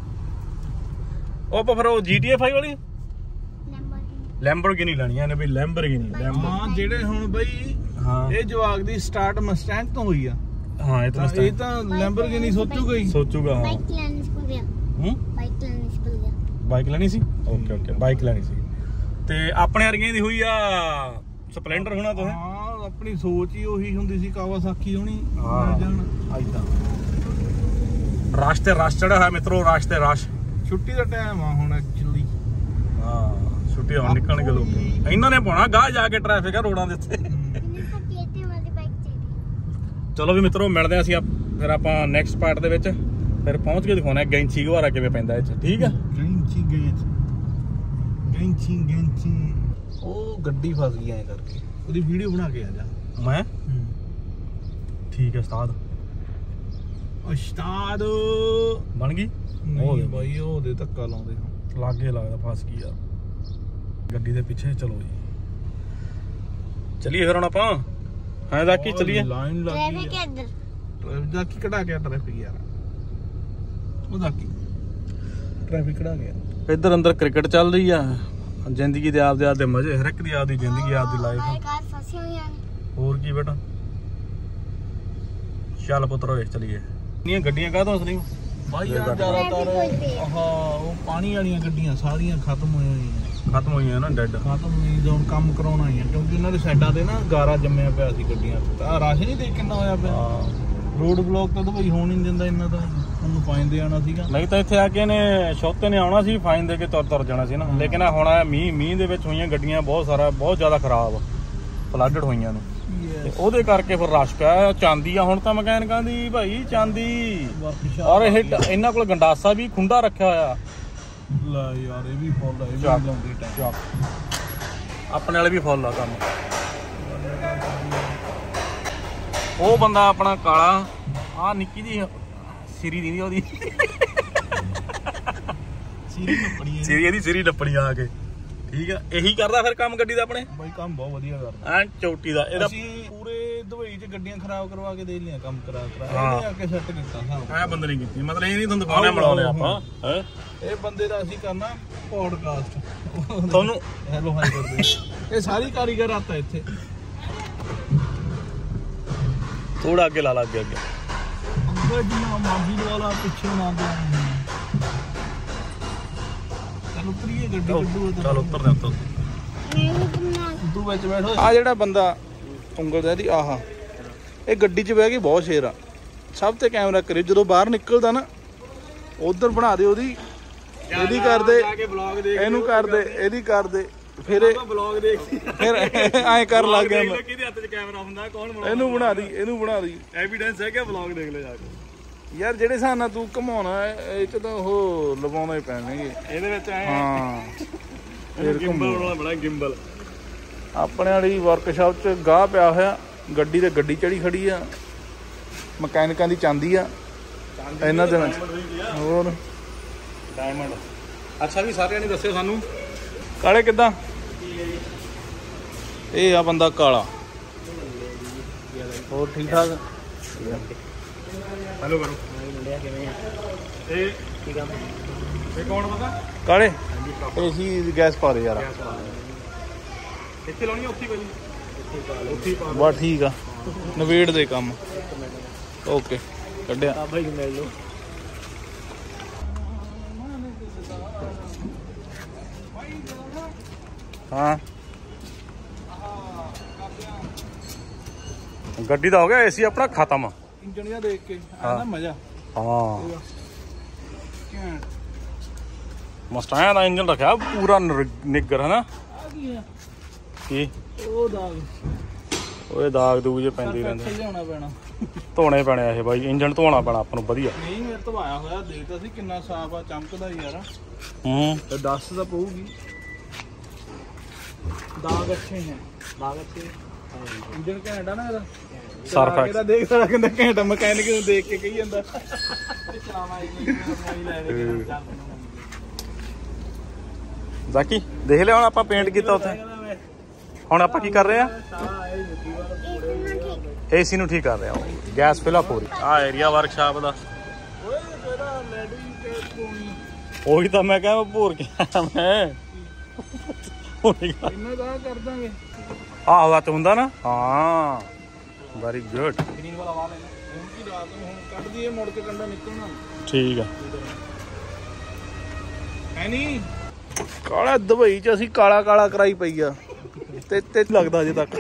ਉਹ ਆਪਾਂ ਫਿਰ ਉਹ ਜੀ ਟੀ ਏ ਫਾਈਵ ਵਾਲੀ ਨੰਬਰ ਲੈਂਬਰਗਿਨੀ ਲੈਣੀ ਆ ਨੇ ਬਈ। ਲੈਂਬਰਗਿਨੀ ਲੈਂਬਰ ਹਾਂ ਜਿਹੜੇ ਹੁਣ ਬਈ ਹਾਂ ਇਹ ਜਵਾਕ ਦੀ ਸਟਾਰਟ ਮਸਟੈਂਗ ਤੋਂ ਹੋਈ ਆ। ਹਾਂ ਇਹ ਤਾਂ ਤਾਂ ਇਹ ਤਾਂ ਲੈਂਬਰਗਿਨੀ ਸੋਚੂਗਾ ਹੀ। ਸੋਚੂਗਾ। ਹਾਂ ਬਾਈਕ ਲੈਣੀ ਸਕੂਲ ਗਿਆ। ਹੂੰ ਬਾਈਕ ਲੈਣੀ ਸਕੂਲ ਗਿਆ। ਬਾਈਕ ਲੈਣੀ ਸੀ। ਓਕੇ ਓਕੇ ਬਾਈਕ ਲੈਣੀ ਸੀ। ਤੇ ਆਪਣੇ ਵਰਗਿਆਂ ਦੀ ਹੋਈ ਆ ਸਪਲੈਂਡਰ ਹੋਣਾ ਤੋਂ। ਹਾਂ ਆਪਣੀ ਸੋਚ ਹੀ ਉਹੀ ਹੁੰਦੀ ਸੀ ਕਾਵਾਸਾਕੀ ਹੋਣੀ। ਹਾਂ। ਜਾਣ ਆਈਦਾ ਰਸ਼ ਤੇ ਰਸ਼ ਚੜਿਆ ਹੋਇਆ ਮਿੱਤਰੋ। ਰਸ਼ ਤੇ ਰਸ਼। ਛੁੱਟੀ ਦਾ ਟਾਈਮ ਆ ਹੁਣ ਐਕਚੁਅਲੀ। ਹਾਂ ਛੁੱਟੀ ਆਉਣ ਨਿਕਲਣਗੇ ਲੋਕ। ਇਹਨਾਂ ਨੇ ਪਾਉਣਾ ਗਾਹ ਜਾ ਕੇ ਟ੍ਰੈਫਿਕ ਆ ਰੋਡਾਂ ਦੇ ਉੱਤੇ। ਮੈਨੂੰ ਤਾਂ ਕੇਟੀ ਵਾਲੀ ਬਾਈਕ ਚਾਹੀਦੀ। ਚਲੋ ਵੀ ਮਿੱਤਰੋ ਮਿਲਦੇ ਆ ਅਸੀਂ ਫਿਰ ਆਪਾਂ ਨੈਕਸਟ ਪਾਰਟ ਦੇ ਵਿੱਚ। ਫਿਰ ਪਹੁੰਚ ਕੇ ਦਿਖਾਉਣਾ ਗੈਂਚੀ ਘਵਾਰਾ ਕਿਵੇਂ ਪੈਂਦਾ ਇਹ ਚ। ਠੀਕ ਆ। ਗੈਂਚੀ ਗੈਂਚ ਗੈਂਚੀ ਗੈਂਚੀ। ਉਹ ਗੱਡੀ ਫਸ ਗਈ ਐ ਕਰਕੇ। ਉਹਦੀ ਵੀਡੀਓ ਬਣਾ ਕੇ ਆ ਜਾ। ਮੈਂ ਠੀਕ ਹੈ ਉਸਤਾਦ। ਉਸਤਾਦ ਬਣ ਗਈ। ਨਹੀਂ ਬਾਈ ਉਹ ਦੇ ਧੱਕਾ ਲਾਉਂਦੇ ਹਾਂ। ਲਾਗੇ ਲੱਗਦਾ ਫਸ ਗਈ ਯਾਰ ਗੱਡੀ ਦੇ ਪਿੱਛੇ। ਚਲੋ ਜੀ ਚੱਲੀਏ ਫਿਰ ਹੁਣ ਆਪਾਂ। ਹਾਂ ਜ਼ਾਕੀ ਚਲੀਏ ਲਾਈਨ ਲੱਗੀ ਟ੍ਰੈਫਿਕ ਇੱਧਰ ਟ੍ਰੈਫਿਕ ਜ਼ਾਕੀ ਕਢਾ ਗਿਆ ਟ੍ਰੈਫਿਕ ਯਾਰ ਉਹ ਜ਼ਾਕੀ ਟ੍ਰੈਫਿਕ ਕਢਾ ਗਿਆ ਇੱਧਰ ਅੰਦਰ ਕ੍ਰਿਕਟ ਚੱਲ ਰਹੀ ਆ ਜ਼ਿੰਦਗੀ ਦੇ ਆਪਦੇ ਆਪਦੇ ਮਜ਼ੇ ਹਰ ਇੱਕ ਦੀ ਆਪਦੀ ਜ਼ਿੰਦਗੀ ਆਪਦੀ ਮਾਰੇ ਲਾਈਫ ਕਾਰ ਫਸੀਆਂ ਹੋਈਆਂ ਨੇ ਹੋਰ ਕੀ ਬੇਟਾ ਚੱਲ ਪੁੱਤਰ ਓਏ ਚਲੀਏ ਨੀਆਂ ਗੱਡੀਆਂ ਕਾਹਤੋਂ ਅਸਲੀ ਬਾਈ ਯਾਰ ਜ਼ਿਆਦਾਤਰ ਹਾਂ ਉਹ ਪਾਣੀ ਵਾਲੀਆਂ ਗੱਡੀਆਂ ਸਾਰੀਆਂ ਖਤਮ ਹੋਈਆਂ ਹੋਈਆਂ ਖਤਮ ਹੋਈਆਂ ਨਾ ਡੈਡ ਖਤਮ ਨਹੀਂ ਜਦੋਂ ਕੰਮ ਕਰਾਉਣਾ ਆਈਆਂ ਕਿਉਂਕਿ ਉਹਨਾਂ ਦੇ ਸਾਈਡਾਂ ਤੇ ਨਾ ਗਾਰਾ ਜੰਮਿਆ ਪਿਆ ਸੀ ਗੱਡੀਆਂ ਤੇ ਆਹ ਰਸ਼ ਨਹੀਂ ਦੇਖ ਕਿੰਨਾ ਹੋਇਆ ਪਿਆ ਰੋਡ ਬਲੌਕ ਤਾਂ ਭਾਈ ਹੋਣ ਹੀ ਨਹੀਂ ਦਿੰਦਾ ਇੰਨਾ ਤਾਂ ਉਹਨੂੰ ਫਾਈਨ ਦੇ ਆਣਾ ਸੀਗਾ ਨਹੀਂ ਤਾਂ ਇੱਥੇ ਆ ਕੇ ਨੇ ਸ਼ੌਤੇ ਨੇ ਆਉਣਾ ਸੀ ਫਾਈਨ ਦੇ ਕੇ ਤੁਰ ਤੁਰ ਜਾਣਾ ਸੀ ਨਾ ਲੇਕਿਨ ਆ ਹੁਣ ਆ ਮੀਂਹ ਮੀਂਹ ਦੇ ਵਿੱਚ ਹੋਈਆਂ ਗੱਡੀਆਂ ਬਹੁਤ ਸਾਰਾ ਬਹੁਤ ਜ਼ਿਆਦਾ ਖਰਾਬ ਫਲੱਡਡ ਹੋਈਆਂ ਨੇ ਤੇ ਉਹਦੇ ਕਰਕੇ ਫਿਰ ਰਸ਼ ਪਿਆ ਚਾਂਦੀ ਆ ਹੁਣ ਤਾਂ ਮਕੈਨਿਕਾਂ ਦੀ ਭਾਈ ਚਾਂਦੀ ਔਰ ਇਹ ਇਹਨਾਂ ਕੋਲ ਗੰਡਾਸਾ ਵੀ ਖੁੰਡਾ ਰੱਖਿਆ ਹੋਇਆ ਲੈ ਯਾਰ ਇਹ ਵੀ ਫੁੱਲ ਹੈ ਇਹ ਵੀ ਲਾਉਂਦੇ ਟਾਈਮ ਆਪਣੇ ਵਾਲੇ ਵੀ ਫੁੱਲ ਆ ਕੰਮ ਉਹ ਬੰਦਾ ਆਪਣਾ ਕਾਲਾ ਆ ਨਿੱਕੀ ਦੀ ਸਿਰੀ ਦੀ ਉਹਦੀ ਸੀਰੀ ਕੱਪੜੀ ਸਿਰੀ ਇਹਦੀ ਸਿਰੀ ਡੱਪਣੀ ਆ ਕੇ ਠੀਕ ਆ ਇਹੀ ਕਰਦਾ ਫਿਰ ਕੰਮ ਗੱਡੀ ਦਾ ਆਪਣੇ ਬਾਈ ਕੰਮ ਬਹੁਤ ਵਧੀਆ ਕਰਦਾ ਐ ਚੋਟੀ ਦਾ ਇਹਦਾ ਅਸੀਂ ਪੂਰੇ ਦੁਬਈ 'ਚ ਗੱਡੀਆਂ ਖਰਾਬ ਕਰਵਾ ਕੇ ਦੇ ਲਿਆ ਕੰਮ ਕਰਾ ਕਰਾ ਹਾਂ। ਇਹਨੇ ਆ ਕੇ ਸੈੱਟ ਕੀਤਾ ਹਿਸਾਬ ਐ ਬੰਦੇ ਨੇ ਕੀਤੀ ਮਤਲਬ ਇਹ ਨਹੀਂ ਤੁਹਾਨੂੰ ਦਿਖਾਉਣਾ ਮਿਲਾਉਣੇ ਆਪਾਂ ਹੈ ਇਹ ਬੰਦੇ ਦਾ ਅਸੀਂ ਕਰਨਾ ਪੋਡਕਾਸਟ ਤੁਹਾਨੂੰ ਹੈਲੋ ਹਾਈ ਕਰਦੇ ਇਹ ਸਾਰੀ ਕਾਰੀਗਰ ਆਤਾ ਇੱਥੇ ਥੋੜਾ ਅੱਗੇ ਲਾ ਲਾ ਅੱਗੇ ਅੱਗੇ ਅੱਗੇ ਜਿਹਾ ਮਾਬੀ ਵਾਲਾ ਪਿੱਛੇ ਨਾ ਦੇ ਚਲ ਉਤਰੀਏ ਗੱਡੀ ਕੱਢੂ ਚਲ ਉੱਤਰ ਦੇ ਉੱਤਰ ਨਹੀਂ ਤੁਮਨਾ ਤੂੰ ਵਿੱਚ ਬੈਠੋ ਆ ਜਿਹੜਾ ਬੰਦਾ ਉਂਗਲ ਦਾ ਇਹਦੀ ਆਹ ਇਹ ਗੱਡੀ 'ਚ ਬਹਿ ਕੇ ਬਹੁਤ ਸ਼ੇਰ ਆ ਸਭ ਤੇ ਕੈਮਰਾ ਕਰੇ ਜਦੋਂ ਬਾਹਰ ਨਿਕਲਦਾ ਨਾ ਉਧਰ ਬਣਾ ਦੇ ਉਹਦੀ ਇਹਦੀ ਕਰਦੇ ਇਹਨੂੰ ਕਰਦੇ ਇਹਦੀ ਕਰਦੇ ਫਿਰ ਬਲੌਗ ਦੇਖ ਫਿਰ ਐਂ ਕਰ ਲੱਗ ਗਿਆ ਮੈਂ ਕਿਹਦੇ ਹੱਥ 'ਚ ਕੈਮਰਾ ਹੁੰਦਾ ਕੌਣ ਬਣਾਉਂਦਾ ਇਹਨੂੰ ਬਣਾ ਦੀ ਇਹਨੂੰ ਬਣਾ ਦੀ ਐਵੀਡੈਂਸ ਹੈ ਕਿ ਬਲੌਗ ਦੇਖ ਲੈ ਜਾ ਕੇ ਯਾਰ ਜਿਹੜੇ ਹਿਸਾਬ ਨਾਲ ਤੂੰ ਘਮਾਉਣਾ ਇਹ 'ਚ ਤਾਂ ਉਹ ਲਵਾਉਣਾ ਹੀ ਪੈਣਗੇ ਇਹਦੇ ਵਿੱਚ ਐ ਹਾਂ ਫਿਰ ਗਿੰਬਲ ਬਣਾਉਣਾ ਬੜਾ ਗਿੰਬਲ ਆਪਣੇ ਵਾਲੀ ਵਰਕਸ਼ਾਪ 'ਚ ਗਾਹ ਪਿਆ ਹੋਇਆ ਗੱਡੀ ਤੇ ਗੱਡੀ ਚੜੀ ਖੜੀ ਆ ਮਕੈਨਿਕਾਂ ਦੀ ਚਾਂਦੀ ਆ ਇਹਨਾਂ ਦਿਨਾਂ 'ਚ ਹੋਰ ਡਾਇਮੰਡ ਅੱਛਾ ਵੀ ਸਾਰਿਆਂ ਨੇ ਦੱਸਿਓ ਸਾਨੂੰ ਕਾਲੇ ਕਿੱਦਾਂ ਇਹ ਆ ਬੰਦਾ ਕਾਲਾ ਹੋਰ ਠੀਕ ਠਾਕ ਹੈਲੋ ਕਰੋ ਇਹ ਕੀ ਕੰਮ ਇਹ ਕੌਣ ਪਤਾ ਕਾਲੇ ਏਸੀ ਗੈਸ ਪਾ ਦੇ ਯਾਰ ਇੱਥੇ ਲਾਉਣੀ ਉੱਥੇ ਕੋਈ ਉੱਥੇ ਪਾ ਬਸ ਠੀਕ ਆ ਨਵੇੜ ਦੇ ਕੰਮ ਓਕੇ ਕੱਢਿਆ ਬਾਬਾ ਜੀ ਮਿਲ ਲਓ ਹਾਂ ਗੱਡੀ ਦਾ ਹੋ ਗਿਆ ਏਸੀ ਆਪਣਾ ਖਤਮ ਇੰਜਣ ਜਿਹਾ ਦੇਖ ਕੇ ਆਂਦਾ ਮਜ਼ਾ ਹਾਂ ਕਿਉਂ ਮਸਟੈਂਗ ਦਾ ਇੰਜਨ ਰੱਖਿਆ ਪੂਰਾ ਨਿਰ- ਨਿੱਗਰ ਹੈ ਨਾ ਆ ਕੀ ਆ ਕੀ ਉਹ ਦਾਗ ਓਏ ਦਾਗ ਦੂਗ ਜੇ ਪੈਂਦੇ ਰਹਿੰਦੇ ਇੱਥੇ ਲਿਆਉਣਾ ਪੈਣਾ ਧੋਣੇ ਪੈਣੇ ਆ ਇਹ ਬਾਈ ਇੰਜਨ ਧੋਣਾ ਪੈਣਾ ਆਪਾਂ ਨੂੰ ਵਧੀਆ ਨਹੀਂ ਮੇਰੇ ਧਵਾਇਆ ਹੋਇਆ ਦੇਖਦਾ ਸੀ ਕਿੰਨਾ ਸਾਫ ਆ ਚਮਕਦਾ ਯਾਰ ਹੂੰ ਤੇ ਦਸ ਤਾਂ ਪਊਗੀ ਦਾਗ ਅੱਛੇ ਹੈ ਦਾਗ ਅੱਛੇ ਇੰਜਨ ਘੈਂਟ ਆ ਨਾ ਇਹਦਾ ਸਰਫ ਇਹਦਾ ਦੇਖ ਸਾਰਾ ਕਹਿੰਦਾ ਘੈਂਟ ਮਕੈਨਿਕ ਨੂੰ ਦੇਖ ਕੇ ਕਹੀ ਜਾਂਦਾ ਚਲਾਵਾ ਹੀ ਲੈ ਦੇ ਜ਼ਾਕੀ ਦੇਖ ਲਿਆ ਹੁਣ ਆਪਾਂ ਪੇਂਟ ਕੀਤਾ ਉੱਥੇ ਹੁਣ ਆਪਾਂ ਕੀ ਕਰ ਰਹੇ ਆ ਏਸੀ ਨੂੰ ਠੀਕ ਕਰ ਰਹੇ ਆ ਗੈਸ ਫਿਲ ਅਪ ਹੋ ਰਹੀ ਆ ਏਰੀਆ ਵਰਕਸ਼ਾਪ ਦਾ ਓਏ ਤੇਰਾ ਲੈਡੀ ਕੇ ਕੋਣੀ ਉਹੀ ਤਾਂ ਮੈਂ ਕਿਹਾ ਭੋਰ ਕੇ ਆਇਆ ਮੈਂ ਇੰਨਾ ਦਾ ਕਰ ਦਾਂਗੇ ਆਹ ਵਾਤ ਹੁੰਦਾ ਨਾ ਹਾਂ ਵੈਰੀ ਗੁੱਡ ਗ੍ਰੀਨ ਵਾਲਾ ਵਾ ਲੈ ਹੁਣ ਕੀ ਰਾਤ ਨੂੰ ਹੁਣ ਕੱਢ ਦਈਏ ਮੁੜ ਕੇ ਕੰਡਾ ਨਿਕਲਣਾ ਠੀਕ ਆ ਹੈ ਨਹੀਂ ਕਾਲਾ ਦੁਬਈ ਚ ਅਸੀਂ ਕਾਲਾ ਕਾਲਾ ਕਰਾਈ ਪਈ ਆ ਤੇ ਤੇ ਲੱਗਦਾ ਅਜੇ ਤੱਕ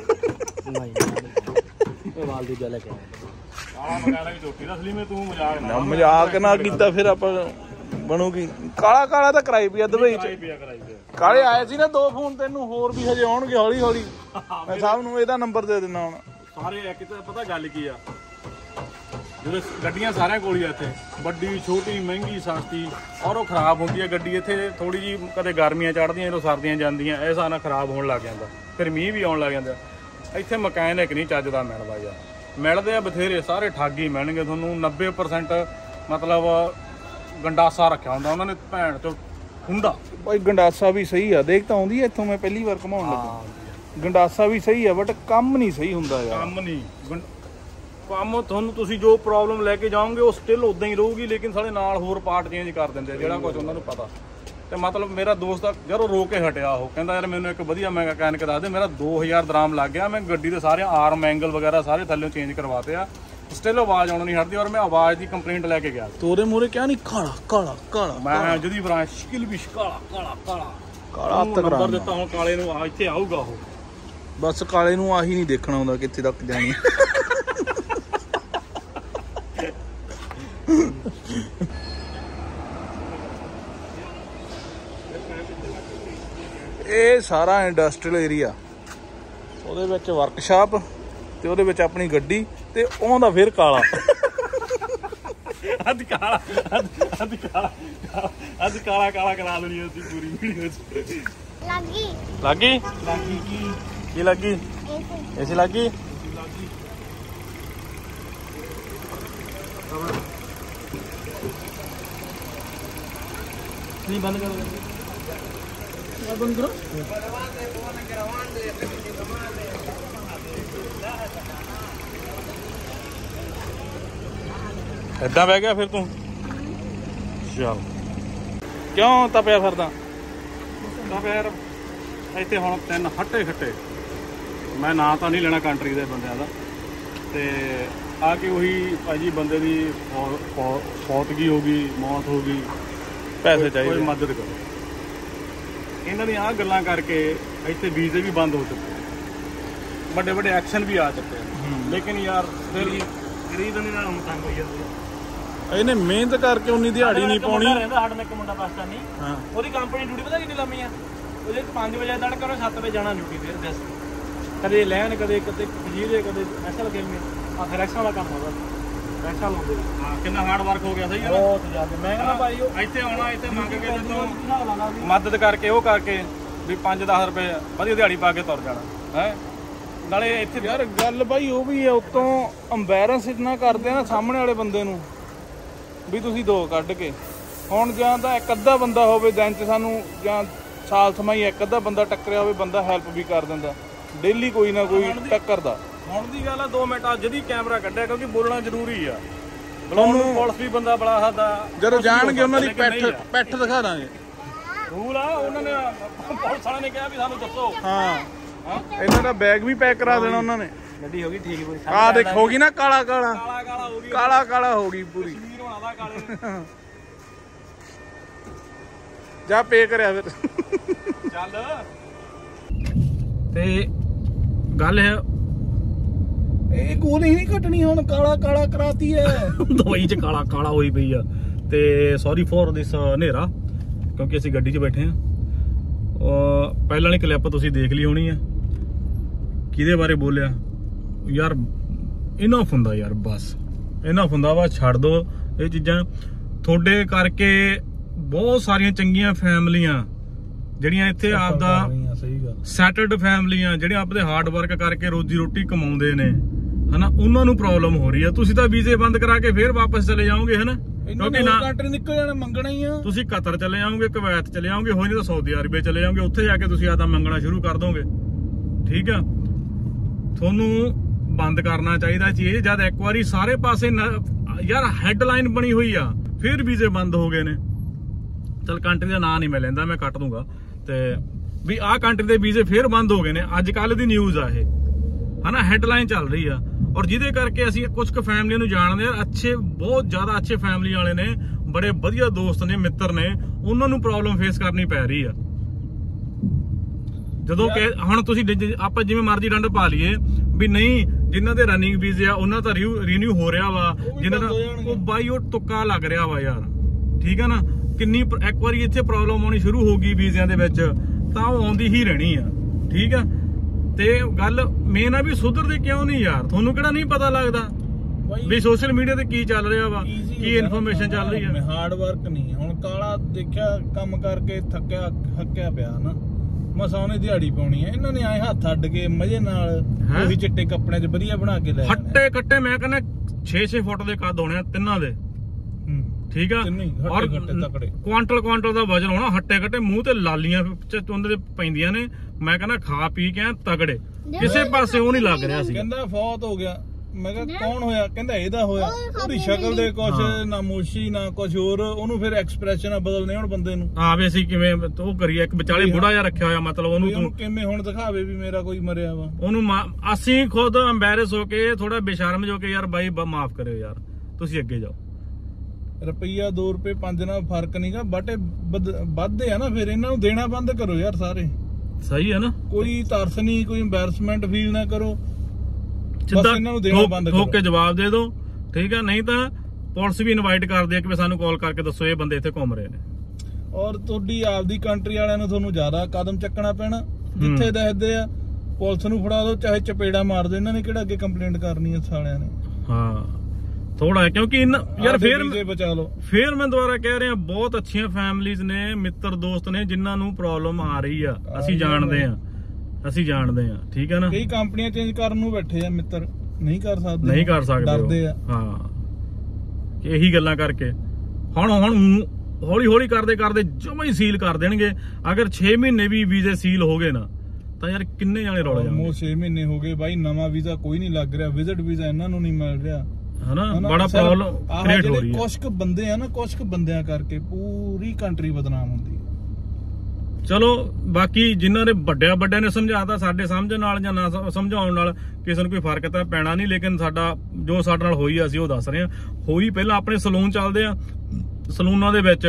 ਇਹ ਵਾਲ ਦੀ ਗੱਲ ਹੈ ਕਾਲਾ ਮਕਾਨਾ ਵੀ ਚੋਟੀ ਦਾ ਅਸਲੀ ਮੈਂ ਤੂੰ ਮਜ਼ਾਕ ਨਾ ਮਜ਼ਾਕ ਨਾ ਕੀਤਾ ਫਿਰ ਆਪਾਂ ਬਣੂਗੀ ਕਾਲਾ ਕਾਲਾ ਤਾਂ ਕਰਾਈ ਪਈ ਆ ਦੁਬਈ ਚ ਪਿਆ ਕਰਾਈ ਪਿਆ ਕਾਲੇ ਆਏ ਸੀ ਨਾ ਦੋ ਫੋਨ ਤੈਨੂੰ ਹੋਰ ਵੀ ਹਜੇ ਆਉਣਗੇ ਹੌਲੀ ਹੌਲੀ ਮੈਂ ਸਭ ਨੂੰ ਇਹਦਾ ਨੰਬਰ ਦੇ ਦਿੰਦਾ ਹੁਣ ਸਾਰੇ ਇੱਕ ਤਾਂ ਪਤਾ ਗੱਲ ਕੀ ਆ ਜਿਹੜੇ ਗੱਡੀਆਂ ਸਾਰਿਆਂ ਕੋਲ ਹੀ ਆ ਇੱਥੇ ਵੱਡੀ ਛੋਟੀ ਮਹਿੰਗੀ ਸਸਤੀ ਔਰ ਉਹ ਖਰਾਬ ਹੁੰਦੀ ਆ ਗੱਡੀ ਇੱਥੇ ਥੋੜੀ ਜੀ ਕਦੇ ਗਰਮੀਆਂ ਚੜ੍ਹਦੀਆਂ ਜਦੋਂ ਸਰਦੀਆਂ ਜਾਂਦੀਆਂ ਇਹ ਹਿਸਾਬ ਨਾਲ ਖਰਾਬ ਹੋਣ ਲੱਗ ਜਾਂਦਾ ਫਿਰ ਮੀਂਹ ਵੀ ਆਉਣ ਲੱਗ ਜਾਂਦਾ ਇੱਥੇ ਮਕੈਨਿਕ ਨਹੀਂ ਚੱਜ ਦਾ ਮਿਲਦਾ ਯਾਰ ਮਿਲਦੇ ਆ ਬਥੇਰੇ ਸਾਰੇ ਠੱਗ ਹੀ ਮਿਲਣਗੇ ਤੁਹਾਨੂੰ ਨੱਬੇ ਪਰਸੈਂਟ ਮਤਲਬ ਗੰਡਾਸਾ ਰੱਖਿਆ ਹੁੰਦਾ ਉਹਨਾਂ ਨੇ ਭੈਣ ਚੋਂ ਹੁੰਦਾ ਭਾਈ ਗੰਡਾਸਾ ਵੀ ਸਹੀ ਆ ਦੇਖ ਤਾਂ ਆਉਂਦੀ ਐ ਇੱਥੋਂ ਮੈਂ ਪਹਿਲੀ ਵਾਰ ਘਮਾਉਣ ਲੱਗਾ ਗੰਡਾਸਾ ਵੀ ਸਹੀ ਆ ਬਟ ਕੰਮ ਨਹੀਂ ਸਹੀ ਹੁੰਦਾ ਯਾਰ। ਕੰਮ ਨਹੀਂ ਕੰਮ ਤੁਹਾਨੂੰ ਤੁਸੀਂ ਜੋ ਪ੍ਰੋਬਲਮ ਲੈ ਕੇ ਜਾਓਗੇ ਉਹ ਸਟਿਲ ਉਦਾਂ ਹੀ ਰਹੂਗੀ, ਲੇਕਿਨ ਸਾਡੇ ਨਾਲ ਹੋਰ ਪਾਰਟ ਚੇਂਜ ਕਰ ਦਿੰਦੇ ਜਿਹੜਾ ਕੁਝ ਉਹਨਾਂ ਨੂੰ ਪਤਾ। ਤੇ ਮਤਲਬ ਮੇਰਾ ਦੋਸਤ ਜਦੋਂ ਰੋ ਕੇ ਹਟਿਆ, ਉਹ ਕਹਿੰਦਾ ਯਾਰ ਮੈਨੂੰ ਇੱਕ ਵਧੀਆ ਮੈਕੈਨਿਕ ਦੱਸ ਦੇ, ਮੇਰਾ ਦੋ ਹਜ਼ਾਰ ਦਰਾਮ ਲੱਗ ਗਿਆ, ਮੈਂ ਗੱਡੀ ਦੇ ਸਾਰੇ ਆਰਮ ਐਂਗਲ ਵਗੈਰਾ ਸਾਰੇ ਥੱਲੇ ਚੇਂਜ ਕਰਵਾਤੇ ਆ, ਸਟਿਲ ਆਵਾਜ਼ ਆਉਣੀ ਨਹੀਂ ਹਟਦੀ, ਔਰ ਮੈਂ ਆਵਾਜ਼ ਦੀ ਕੰਪਲੇਂਟ ਲੈ ਕੇ ਗਿਆ। ਤੋਰੇ ਮੂਰੇ ਕਿਹਾ ਨਹੀਂ ਕਾਲਾ ਕਾਲਾ ਕਾਲਾ, ਮੈਂ ਜਿਹਦੀ ਬ੍ਰਾਂਚ ਸ਼ਿਕਲ ਵੀ ਕਾਲਾ ਕਾਲਾ ਕਾਲਾ ਕਾਲਾ ਹੱਥ ਕਰਾ ਨੰਬਰ ਦਿੱਤਾ, ਹੁਣ ਕਾਲੇ ਨੂੰ ਆ ਇੱਥੇ ਆਊਗਾ ਉਹ। ਬਸ ਕਾਲੇ ਨੂੰ ਆਹੀ ਨਹੀਂ ਦੇਖਣਾ ਹੁੰਦਾ ਕਿੱਥੇ ਤੱਕ ਜਾਣੀ। ਇਹ ਸਾਰਾ ਇੰਡਸਟਰੀਅਲ ਏਰੀਆ, ਉਹਦੇ ਵਿੱਚ ਵਰਕਸ਼ਾਪ ਤੇ ਉਹਦੇ ਵਿੱਚ ਆਪਣੀ ਗੱਡੀ ਤੇ ਉਹਦਾ ਫਿਰ ਕਾਲਾ। ਅੱਜ ਕਾਲਾ ਅੱਜ ਕਾਲਾ ਅੱਜ ਕਾਲਾ ਕਾਲਾ ਕਰਾ ਦੇਣੀ ਅਸੀਂ ਪੂਰੀ ਵੀਡੀਓ 'ਚ। ਲੱਗੀ ਲੱਗੀ ਲੱਗੀ ਕੀ ਕੀ ਲੱਗੀ? ਇਹ ਏਸੀ ਲੱਗੀ? ਨਹੀਂ ਬੰਦ ਕਰੋ, ਬੰਦ ਕਰੋ। ਏਦਾਂ ਬਹਿ ਗਿਆ ਫਿਰ ਤੂੰ? ਚੱਲ ਕਿਉਂ ਤਪਿਆ ਫਿਰਦਾ? ਤਾਂ ਫਿਰ ਇੱਥੇ ਹੁਣ ਤਿੰਨ ਹੱਟੇ ਖੱਟੇ, ਮੈਂ ਨਾਂ ਤਾਂ ਨਹੀਂ ਲੈਣਾ ਕੰਟਰੀ ਦੇ ਬੰਦਿਆਂ ਦਾ, ਤੇ ਆ ਕੇ ਉਹੀ ਭਾਜੀ ਬੰਦੇ ਦੀ ਫੌ- ਫੌ- ਫੌਤਗੀ ਹੋ ਗਈ, ਮੌਤ ਹੋ ਗਈ, ਪੈਸੇ ਕੋਈ ਚਾਹੀਦੇ। ਮਦਦ ਕਰੋ। ਇਹਨਾਂ ਦੀਆਂ ਆਹ ਗੱਲਾਂ ਕਰਕੇ ਇੱਥੇ ਵੀਜ਼ੇ ਵੀ ਬੰਦ ਹੋ ਚੁੱਕੇ, ਵੱਡੇ ਵੱਡੇ ਐਕਸ਼ਨ ਵੀ ਆ ਚੁੱਕੇ, ਲੇਕਿਨ ਯਾਰ ਫਿਰ ਗਰੀਬ ਬੰਦੇ ਨਾਲ ਹੁਣ ਤੰਗ ਹੋਈ ਜਾਂਦੀ ਹੈ। ਇਹਨੇ ਮਿਹਨਤ ਕਰਕੇ ਉਨੀ ਦਿਹਾੜੀ ਨਹੀਂ ਪਾਉਣੀ। ਰਹਿੰਦਾ ਸਾਡੇ ਨਾਲ ਇੱਕ ਮੁੰਡਾ ਪਾਕਿਸਤਾਨੀ, ਹਾਂ ਉਹਦੀ ਕੰਪਨੀ ਡਿਊਟੀ ਪਤਾ ਕਿੰਨੀ ਲੰਮੀ ਆ, ਉਹਦੇ ਪੰਜ ਵਜੇ ਤੜਕ ਉਹਨੇ ਸੱਤ ਵਜੇ ਜਾਣਾ ਡਿਊਟੀ ਤੇ। ਦੱਸ ਕਦੇ ਲੈਣ ਕਦੇ ਕਦੇ ਵਜੀਰੇ ਕਦੇ ਐਸਲ ਗੇਮ ਆ, ਫਿਰ ਐਕਸਲ ਵਾਲਾ ਕੰਮ ਹੁੰਦਾ, ਐਕਸਲ ਲਾਉਂਦੇ ਹਾਂ, ਕਿੰਨਾ ਹਾਰਡ ਵਰਕ ਹੋ ਗਿਆ, ਸਹੀ ਹੈ ਨਾ? ਬਹੁਤ ਜ਼ਿਆਦਾ। ਮੈਂ ਕਹਿੰਦਾ ਭਾਈ ਉਹ ਇੱਥੇ ਆਉਣਾ, ਇੱਥੇ ਮੰਗ ਕੇ ਤੇ ਤੂੰ ਹਿਸਾਬ ਲਾ ਲਾ ਵੀ ਮਦਦ ਕਰਕੇ ਉਹ ਕਰਕੇ ਵੀ ਪੰਜ ਦਸ ਰੁਪਏ ਵਧੀਆ ਦਿਹਾੜੀ ਪਾ ਕੇ ਤੁਰ ਜਾਣਾ ਹੈ। ਨਾਲੇ ਇੱਥੇ ਯਾਰ ਗੱਲ ਬਾਈ ਉਹ ਵੀ ਆ, ਉਤੋਂ ਅੰਬੈਰੈਂਸ ਇਤਨਾ ਕਰਦੇ ਆ ਨਾ ਸਾਹਮਣੇ ਵਾਲੇ ਬੰਦੇ ਨੂੰ ਵੀ ਤੁਸੀਂ ਦੋ ਕੱਢ ਕੇ। ਹੁਣ ਜਾਂ ਤਾਂ ਇੱਕ ਅੱਧਾ ਬੰਦਾ ਹੋਵੇ ਦਿਨ 'ਚ ਸਾਨੂੰ, ਜਾਂ ਸਾਲ ਸਮਾਈ ਇੱਕ ਅੱਧਾ ਬੰਦਾ ਟੱਕਰਿਆ ਹੋਵੇ, ਬੰਦਾ ਹੈਲਪ ਵੀ ਕਰ ਦਿੰਦਾ। ਡੇਲੀ ਕੋਈ ਨਾ ਕੋਈ ਟੱਕਰਦਾ। ਹੁਣ ਦੀ ਗੱਲ ਆ, ਦੋ ਮਿੰਟ ਅੱਜ ਦੀ ਕੈਮਰਾ ਕੱਢਿਆ ਕਿਉਂਕਿ ਬੋਲਣਾ ਜ਼ਰੂਰੀ ਆ। ਬੁਲਾਉਣ ਨੂੰ ਪੁਲਿਸ ਵੀ ਬੰਦਾ ਬੜਾ ਸਕਦਾ, ਜਦੋਂ ਜਾਣਗੇ ਉਹਨਾਂ ਦੀ ਪੈਠ ਪੈਠ ਦਿਖਾ ਦਾਂਗੇ। ਰੂਲ ਆ, ਉਹਨਾਂ ਨੇ ਪੁਲਿਸ ਵਾਲਿਆਂ ਨੇ ਕਿਹਾ ਵੀ ਸਾਨੂੰ ਦੱਸੋ। ਹਾਂ ਇਹਨਾਂ ਦਾ ਬੈਗ ਵੀ ਪੈਕ ਕਰਾ ਦੇਣਾ ਉਹਨਾਂ ਨੇ। ਗੱਡੀ ਹੋ ਗਈ ਠੀਕ ਪੂਰੀ। ਆਹ ਦੇਖ ਹੋ ਗਈ ਨਾ ਕਾਲਾ ਕਾਲਾ ਕਾਲਾ ਕਾਲਾ ਹੋ ਗਈ, ਕਾਲਾ ਕਾਲਾ ਹੋ ਗਈ ਪੂਰੀ। ਵੀਰ ਹੋਣਾ ਦਾ ਕਾਲੇ ਨੂੰ। ਜਾ ਪੇ ਕਰਿਆ ਫਿਰ। ਚੱਲ ਤੇ ਗੱਲ ਹੈ, ਇਹ ਗੋਲੀ ਨਹੀਂ ਘਟਣੀ, ਹੁਣ ਕਾਲਾ ਕਾਲਾ ਕਰਾਤੀ ਹੈ। ਦਵਾਈ 'ਚ ਕਾਲਾ ਕਾਲਾ ਹੋਈ ਪਈ ਆ। ਤੇ ਸੌਰੀ ਫੋਰ ਦਿਸ ਹਨੇਰਾ, ਕਿਉਂਕਿ ਅਸੀਂ ਗੱਡੀ 'ਚ ਬੈਠੇ ਆ। ਪਹਿਲਾਂ ਵਾਲੀ ਕਲਿੱਪ ਤੁਸੀਂ ਦੇਖ ਲਈ ਹੋਣੀ ਆ, ਕਿਹਦੇ ਬਾਰੇ ਬੋਲਿਆ ਯਾਰ। ਇਨਫ ਹੁੰਦਾ ਯਾਰ, ਬਸ ਇਨਫ ਹੁੰਦਾ ਵਾ, ਛੱਡ ਦੋ ਇਹ ਚੀਜ਼ਾਂ। ਤੁਹਾਡੇ ਕਰਕੇ ਬਹੁਤ ਸਾਰੀਆਂ ਚੰਗੀਆਂ ਫੈਮਲੀਆਂ ਜਿਹੜੀਆਂ ਇੱਥੇ ਆਪਦਾ ਸਹੀ ਗੱਲ, ਸੈਟਲਡ ਫੈਮਲੀਆਂ ਜਿਹੜੀਆਂ ਆਪਦੇ ਹਾਰਡ ਵਰਕ ਕਰਕੇ ਰੋਜੀ ਰੋਟੀ ਕਮਾਉਂਦੇ ਨੇ ਹਨਾ, ਉਹਨਾਂ ਨੂੰ ਪ੍ਰੋਬਲਮ ਹੋ ਰਹੀ ਆ। ਤੁਸੀਂ ਤਾਂ ਵੀਜ਼ੇ ਬੰਦ ਕਰਾ ਕੇ ਫੇਰ ਵਾਪਸ ਚਲੇ ਜਾਓਗੇ ਹਨਾ, ਕਿਉਂਕਿ ਨਾ ਕੰਟਰੀ ਨਿਕਲ ਜਾਣਾ, ਮੰਗਣਾ ਹੀ ਆ। ਤੁਸੀਂ ਕਤਰ ਚਲੇ ਜਾਓਗੇ, ਕੁਵੈਤ ਚਲੇ ਜਾਓਗੇ, ਹੋਈ ਨਹੀਂ ਤਾਂ ਸਾਊਦੀ ਅਰਬੀਆ ਚਲੇ ਜਾਓਗੇ, ਉੱਥੇ ਜਾ ਕੇ ਤੁਸੀਂ ਆਦਾ ਮੰਗਣਾ ਸ਼ੁਰੂ ਕਰ ਦੋਗੇ। ਠੀਕ ਆ, ਤੁਹਾਨੂੰ ਬੰਦ ਕਰਨਾ ਚਾਹੀਦਾ ਚੀਜ਼। ਜਦ ਇੱਕ ਵਾਰੀ ਸਾਰੇ ਪਾਸੇ ਯਾਰ ਹੈਡਲਾਈਨ ਬਣੀ ਹੋਈ ਆ, ਫਿਰ ਵੀਜ਼ੇ ਬੰਦ ਹੋ ਗਏ ਨੇ। ਚਲ ਕੰਟਰੀ ਦਾ ਨਾਂ ਨਹੀਂ ਮੈਂ ਲੈਂਦਾ, ਮੈਂ ਕੱਟ ਦੂੰਗਾ, ਤੇ ਵੀ ਆਹ ਕੰਟਰੀ ਦੇ ਵੀਜ਼ੇ ਫਿਰ ਬੰਦ ਹੋ ਗਏ ਨੇ। ਅੱਜ ਕੱਲ ਦੀ ਨਿਊਜ਼ ਆ ਇਹ ਹਨਾ, ਹੈਡਲਾਈਨ ਚੱਲ ਰਹੀ ਆ। ਔਰ ਜਿਹਦੇ ਕਰਕੇ ਅਸੀਂ ਕੁਝ ਕੁ ਫੈਮਲੀਆਂ ਨੂੰ ਜਾਣਦੇ ਆ, ਅੱਛੇ ਬਹੁਤ ਜ਼ਿਆਦਾ ਅੱਛੇ ਫੈਮਲੀ ਵਾਲੇ ਨੇ, ਬੜੇ ਵਧੀਆ ਦੋਸਤ ਨੇ, ਮਿੱਤਰ ਨੇ, ਉਹਨਾਂ ਨੂੰ ਪ੍ਰੋਬਲਮ ਫੇਸ ਕਰਨੀ ਪੈ ਰਹੀ ਆ। ਜਦੋਂ ਕਿ ਹੁਣ ਤੁਸੀਂ ਆਪਾਂ ਜਿਵੇਂ ਮਰਜ਼ੀ ਡੰਡ ਪਾ ਲਈਏ ਵੀ ਨਹੀਂ, ਜਿਨ੍ਹਾਂ ਦੇ ਰਨਿੰਗ ਵੀਜ਼ੇ ਆ ਉਹਨਾਂ ਦਾ ਰੀਨਿਊ ਹੋ ਰਿਹਾ ਵਾ, ਜਿਨ੍ਹਾਂ ਦਾ ਉਹ ਬਾਈ ਉਹ ਤੁੱਕਾ ਲੱਗ ਰਿਹਾ ਵਾ ਯਾਰ। ਠੀਕ ਆ ਨਾ, ਕਿੰਨੀ ਇੱਕ ਵਾਰੀ ਇੱਥੇ ਪ੍ਰੋਬਲਮ ਆਉਣੀ ਸ਼ੁਰੂ ਹੋ ਗਈ ਵੀਜ਼ਿਆਂ ਦੇ ਵਿੱਚ, ਤਾਂ ਉਹ ਆਉਂਦੀ ਹੀ ਰਹਿਣੀ ਆ। ਠੀਕ ਆ, ਤੇ ਗੱਲ ਮੇਨ ਆ ਵੀ ਸੁਧਰਦੇ ਕਿਉਂ ਨਹੀਂ ਯਾਰ। ਤੁਹਾਨੂੰ ਕਿਹੜਾ ਨਹੀਂ ਪਤਾ ਲੱਗਦਾ ਵੀ ਸੋਸ਼ਲ ਮੀਡੀਆ ਤੇ ਕੀ ਚੱਲ ਰਿਹਾ ਵਾ, ਕੀ ਇਨਫੋਰਮੇਸ਼ਨ ਚੱਲ ਰਹੀ ਆ। ਹਾਰਡ ਵਰਕ ਨਹੀਂ, ਹੁਣ ਕਾਲਾ ਦੇਖਿਆ ਕੰਮ ਕਰਕੇ ਥੱਕਿਆ ਹੱਕਿਆ ਪਿਆ ਨਾ, ਮਸਾਂ ਉਹਨੇ ਦਿਹਾੜੀ ਪਾਉਣੀ ਹੈ। ਇਹਨਾਂ ਨੇ ਆਏ ਹੱਥ ਅੱਡ ਕੇ ਮਜ਼ੇ ਨਾਲ ਉਹੀ ਚਿੱਟੇ ਕੱਪੜਿਆਂ 'ਚ ਵਧੀਆ ਬਣਾ ਕੇ ਲੈ ਹੱਟੇ ਕੱਟੇ ਮੈਂ ਕਹਿੰਦਾ ਛੇ ਛੇ ਫੁੱਟ ਦੇ ਕੱਦ ਹੋਣੇ ਆ ਤਿੰਨਾਂ ਦੇ। ਠੀਕ ਆ। ਤਿੰਨੇ ਹੀ, ਔਰ ਹੱਟੇ ਘੱਟੇ ਤਕੜੇ। ਕੁਆਂਟਲ ਕੁਆਂਟਲ ਦਾ ਵਜਨ ਹੋਣਾ, ਹੱਟੇ ਘੱਟੇ, ਮੂੰਹ ਤੇ ਲਾਲੀਆਂ ਚੁੰਦ ਦੇ ਪੈਂਦੀਆਂ ਨੇ। ਮੈਂ ਕਹਿੰਦਾ ਖਾ ਪੀ ਕੇ ਐਂ ਤਗੜੇ, ਕਿਸੇ ਪਾਸੇ ਉਹ ਨਹੀਂ ਲੱਗ ਰਿਹਾ ਸੀ। ਕਹਿੰਦਾ ਫੌਤ ਹੋ ਗਿਆ। ਮੈਂ ਕਿਹਾ ਕੌਣ ਹੋਇਆ? ਕਹਿੰਦਾ ਇਹਦਾ ਹੋਇਆ। ਉਹਦੀ ਸ਼ਕਲ ਦੇ ਕੁਛ ਨਾ ਮੋਸ਼ੀ ਨਾ ਕੁਛ ਹੋਰ, ਉਹਨੂੰ ਫਿਰ ਐਕਸਪ੍ਰੈਸ਼ਨ ਬਦਲਨੇ ਹੁਣ ਬੰਦੇ ਨੂੰ। ਆਵੇ ਅਸੀਂ ਕਿਵੇਂ ਉਹ ਕਰੀਏ, ਇੱਕ ਵਿਚਾਲੇ ਬੁੜਾ ਜਿਹਾ ਰੱਖਿਆ ਹੋਇਆ, ਮਤਲਬ ਉਹਨੂੰ ਉਹਨੂੰ ਕਿਵੇਂ ਹੁਣ ਦਿਖਾਵੇ ਵੀ ਮੇਰਾ ਕੋਈ ਮਰਿਆ ਵਾ। ਉਹਨੂੰ ਅਸੀਂ ਖੁਦ ਐਮਬੈਰਸ ਹੋ ਕੇ ਥੋੜਾ ਬੇਸ਼ਰਮ ਜੋ ਕੇ ਯਾਰ ਬਾਈ ਮਾਫ ਕਰਿਓ ਯਾਰ, ਤੁਸੀਂ ਅੱਗੇ ਜਾਓ। ਰੁਪਈਆ ਦੋ ਰੁਪਏ ਪੰਜ ਨਾਲ ਫਰਕ ਨਹੀਂਗਾ, ਬਟ ਵੱਧਦੇ ਆ ਨਾ, ਫਿਰ ਇਹਨਾਂ ਨੂੰ ਦੇਣਾ ਬੰਦ ਕਰੋ ਯਾਰ ਸਾਰੇ। ਸਹੀ ਹੈ ਨਾ, ਕੋਈ ਤਰਸ ਨਹੀਂ, ਕੋਈ ਐਮਬੈਰਸਮੈਂਟ ਫੀਲ ਨਾ ਕਰੋ, ਸਿੱਧਾ ਇਹਨਾਂ ਨੂੰ ਦੇਣਾ ਬੰਦ ਕਰੋ। ਠੋਕ ਕੇ ਜਵਾਬ ਦੇ ਦਿਓ, ਠੀਕ ਹੈ। ਨਹੀਂ ਤਾਂ ਪੁਲਿਸ ਵੀ ਇਨਵਾਈਟ ਕਰਦੇ ਆ ਕਿ ਸਾਨੂੰ ਕਾਲ ਕਰਕੇ ਦੱਸੋ ਇਹ ਬੰਦੇ ਇੱਥੇ ਘੁੰਮ ਰਹੇ ਨੇ। ਔਰ ਤੁਹਾਡੀ ਆਪਦੀ ਕੰਟਰੀ ਵਾਲਿਆਂ ਨੂੰ ਤੁਹਾਨੂੰ ਜ਼ਿਆਦਾ ਕਦਮ ਚੱਕਣਾ ਪੈਣਾ। ਜਿੱਥੇ ਦੱਸਦੇ ਆ ਪੁਲਿਸ ਨੂੰ ਫੜਾ ਦਿਓ, ਚਾਹੇ ਚਪੇੜਾ ਮਾਰ ਦਿਓ, ਇਹਨਾਂ ਨੇ ਕਿਹੜਾ ਅੱਗੇ ਕੰਪਲੇਂਟ ਕਰਨੀ ਹੈ ਸਾਲਿਆਂ ਨੇ। ਹਾਂ ਥੋੜਾ, ਕਿਉਂਕਿ ਯਾਰ ਫੇਰ ਬਚਾ ਲਓ। ਫੇਰ ਮੈਂ ਦੁਬਾਰਾ ਕਹਿ ਰਿਹਾ, ਬਹੁਤ ਅੱਛੀਆਂ ਫੈਮਲੀਜ਼ ਨੇ, ਮਿੱਤਰ ਦੋਸਤ ਨੇ ਜਿਨ੍ਹਾਂ ਨੂੰ ਪ੍ਰੋਬਲਮ ਆ ਰਹੀ ਆ, ਅਸੀਂ ਜਾਣਦੇ ਆ, ਅਸੀਂ ਜਾਣਦੇ ਆ, ਠੀਕ ਹੈ ਨਾ। ਕਈ ਕੰਪਨੀਆਂ ਚੇਂਜ ਕਰਨ ਨੂੰ ਬੈਠੇ ਆ ਮਿੱਤਰ, ਨਹੀਂ ਕਰ ਸਕਦੇ, ਨਹੀਂ ਕਰ ਸਕਦੇ, ਡਰਦੇ ਆ। ਹਾਂ ਇਹੀ ਗੱਲਾਂ ਕਰਕੇ ਹੁਣ ਹੁਣ ਹੌਲੀ ਹੌਲੀ ਕਰਦੇ ਕਰਦੇ ਜਮਾਂ ਹੀ ਸੀਲ ਕਰ ਦੇਣਗੇ। ਅਗਰ ਛੇ ਮਹੀਨੇ ਵੀ ਵੀਜ਼ੇ ਸੀਲ ਹੋ ਗਏ ਨਾ ਤਾਂ ਯਾਰ ਕਿੰਨੇ ਜਾਣੇ ਰੌਲੇ ਜਾਣਗੇ। ਮੋ ਛੇ ਮਹੀਨੇ ਹੋ ਗਏ ਬਾਈ, ਨਵਾਂ ਵੀਜ਼ਾ ਕੋਈ ਨਹੀਂ ਲੱਗ ਰਿਹਾ, ਵਿਜ਼ਿਟ ਵੀਜ਼ਾ ਇਹਨਾਂ ਨੂੰ ਨਹੀਂ ਮਿਲ ਰਿਹਾ, ਹਨਾ। ਬੜਾ ਪ੍ਰੋਬਲਮ ਕ੍ਰੀਏਟ ਹੋ ਰਹੀ ਹੈ। ਕੁਝ ਕੁ ਬੰਦੇ ਆ ਨਾ, ਕੁਝ ਕੁ ਬੰਦਿਆਂ ਕਰਕੇ ਪੂਰੀ ਕੰਟਰੀ ਬਦਨਾਮ ਹੁੰਦੀ ਹੈ। ਚਲੋ ਬਾਕੀ ਜਿਨ੍ਹਾਂ ਨੇ ਵੱਡਿਆਂ ਵੱਡਿਆਂ ਨੇ ਸਮਝਾਤਾ, ਸਾਡੇ ਸਮਝਣ ਨਾਲ ਜਾਂ ਨਾ ਸਮਝਾਉਣ ਨਾਲ ਕਿਸੇ ਨੂੰ ਕੋਈ ਫਰਕ ਤਾਂ ਪੈਣਾ ਨਹੀਂ। ਲੇਕਿਨ ਸਾਡਾ ਜੋ ਸਾਡੇ ਨਾਲ ਹੋਈ ਆ ਅਸੀਂ ਉਹ ਦੱਸ ਰਹੇ ਹਾਂ। ਹੋਈ ਪਹਿਲਾਂ ਆਪਣੇ ਸਲੂਨ ਚੱਲਦੇ ਆ, ਸਲੂਨਾਂ ਦੇ ਵਿੱਚ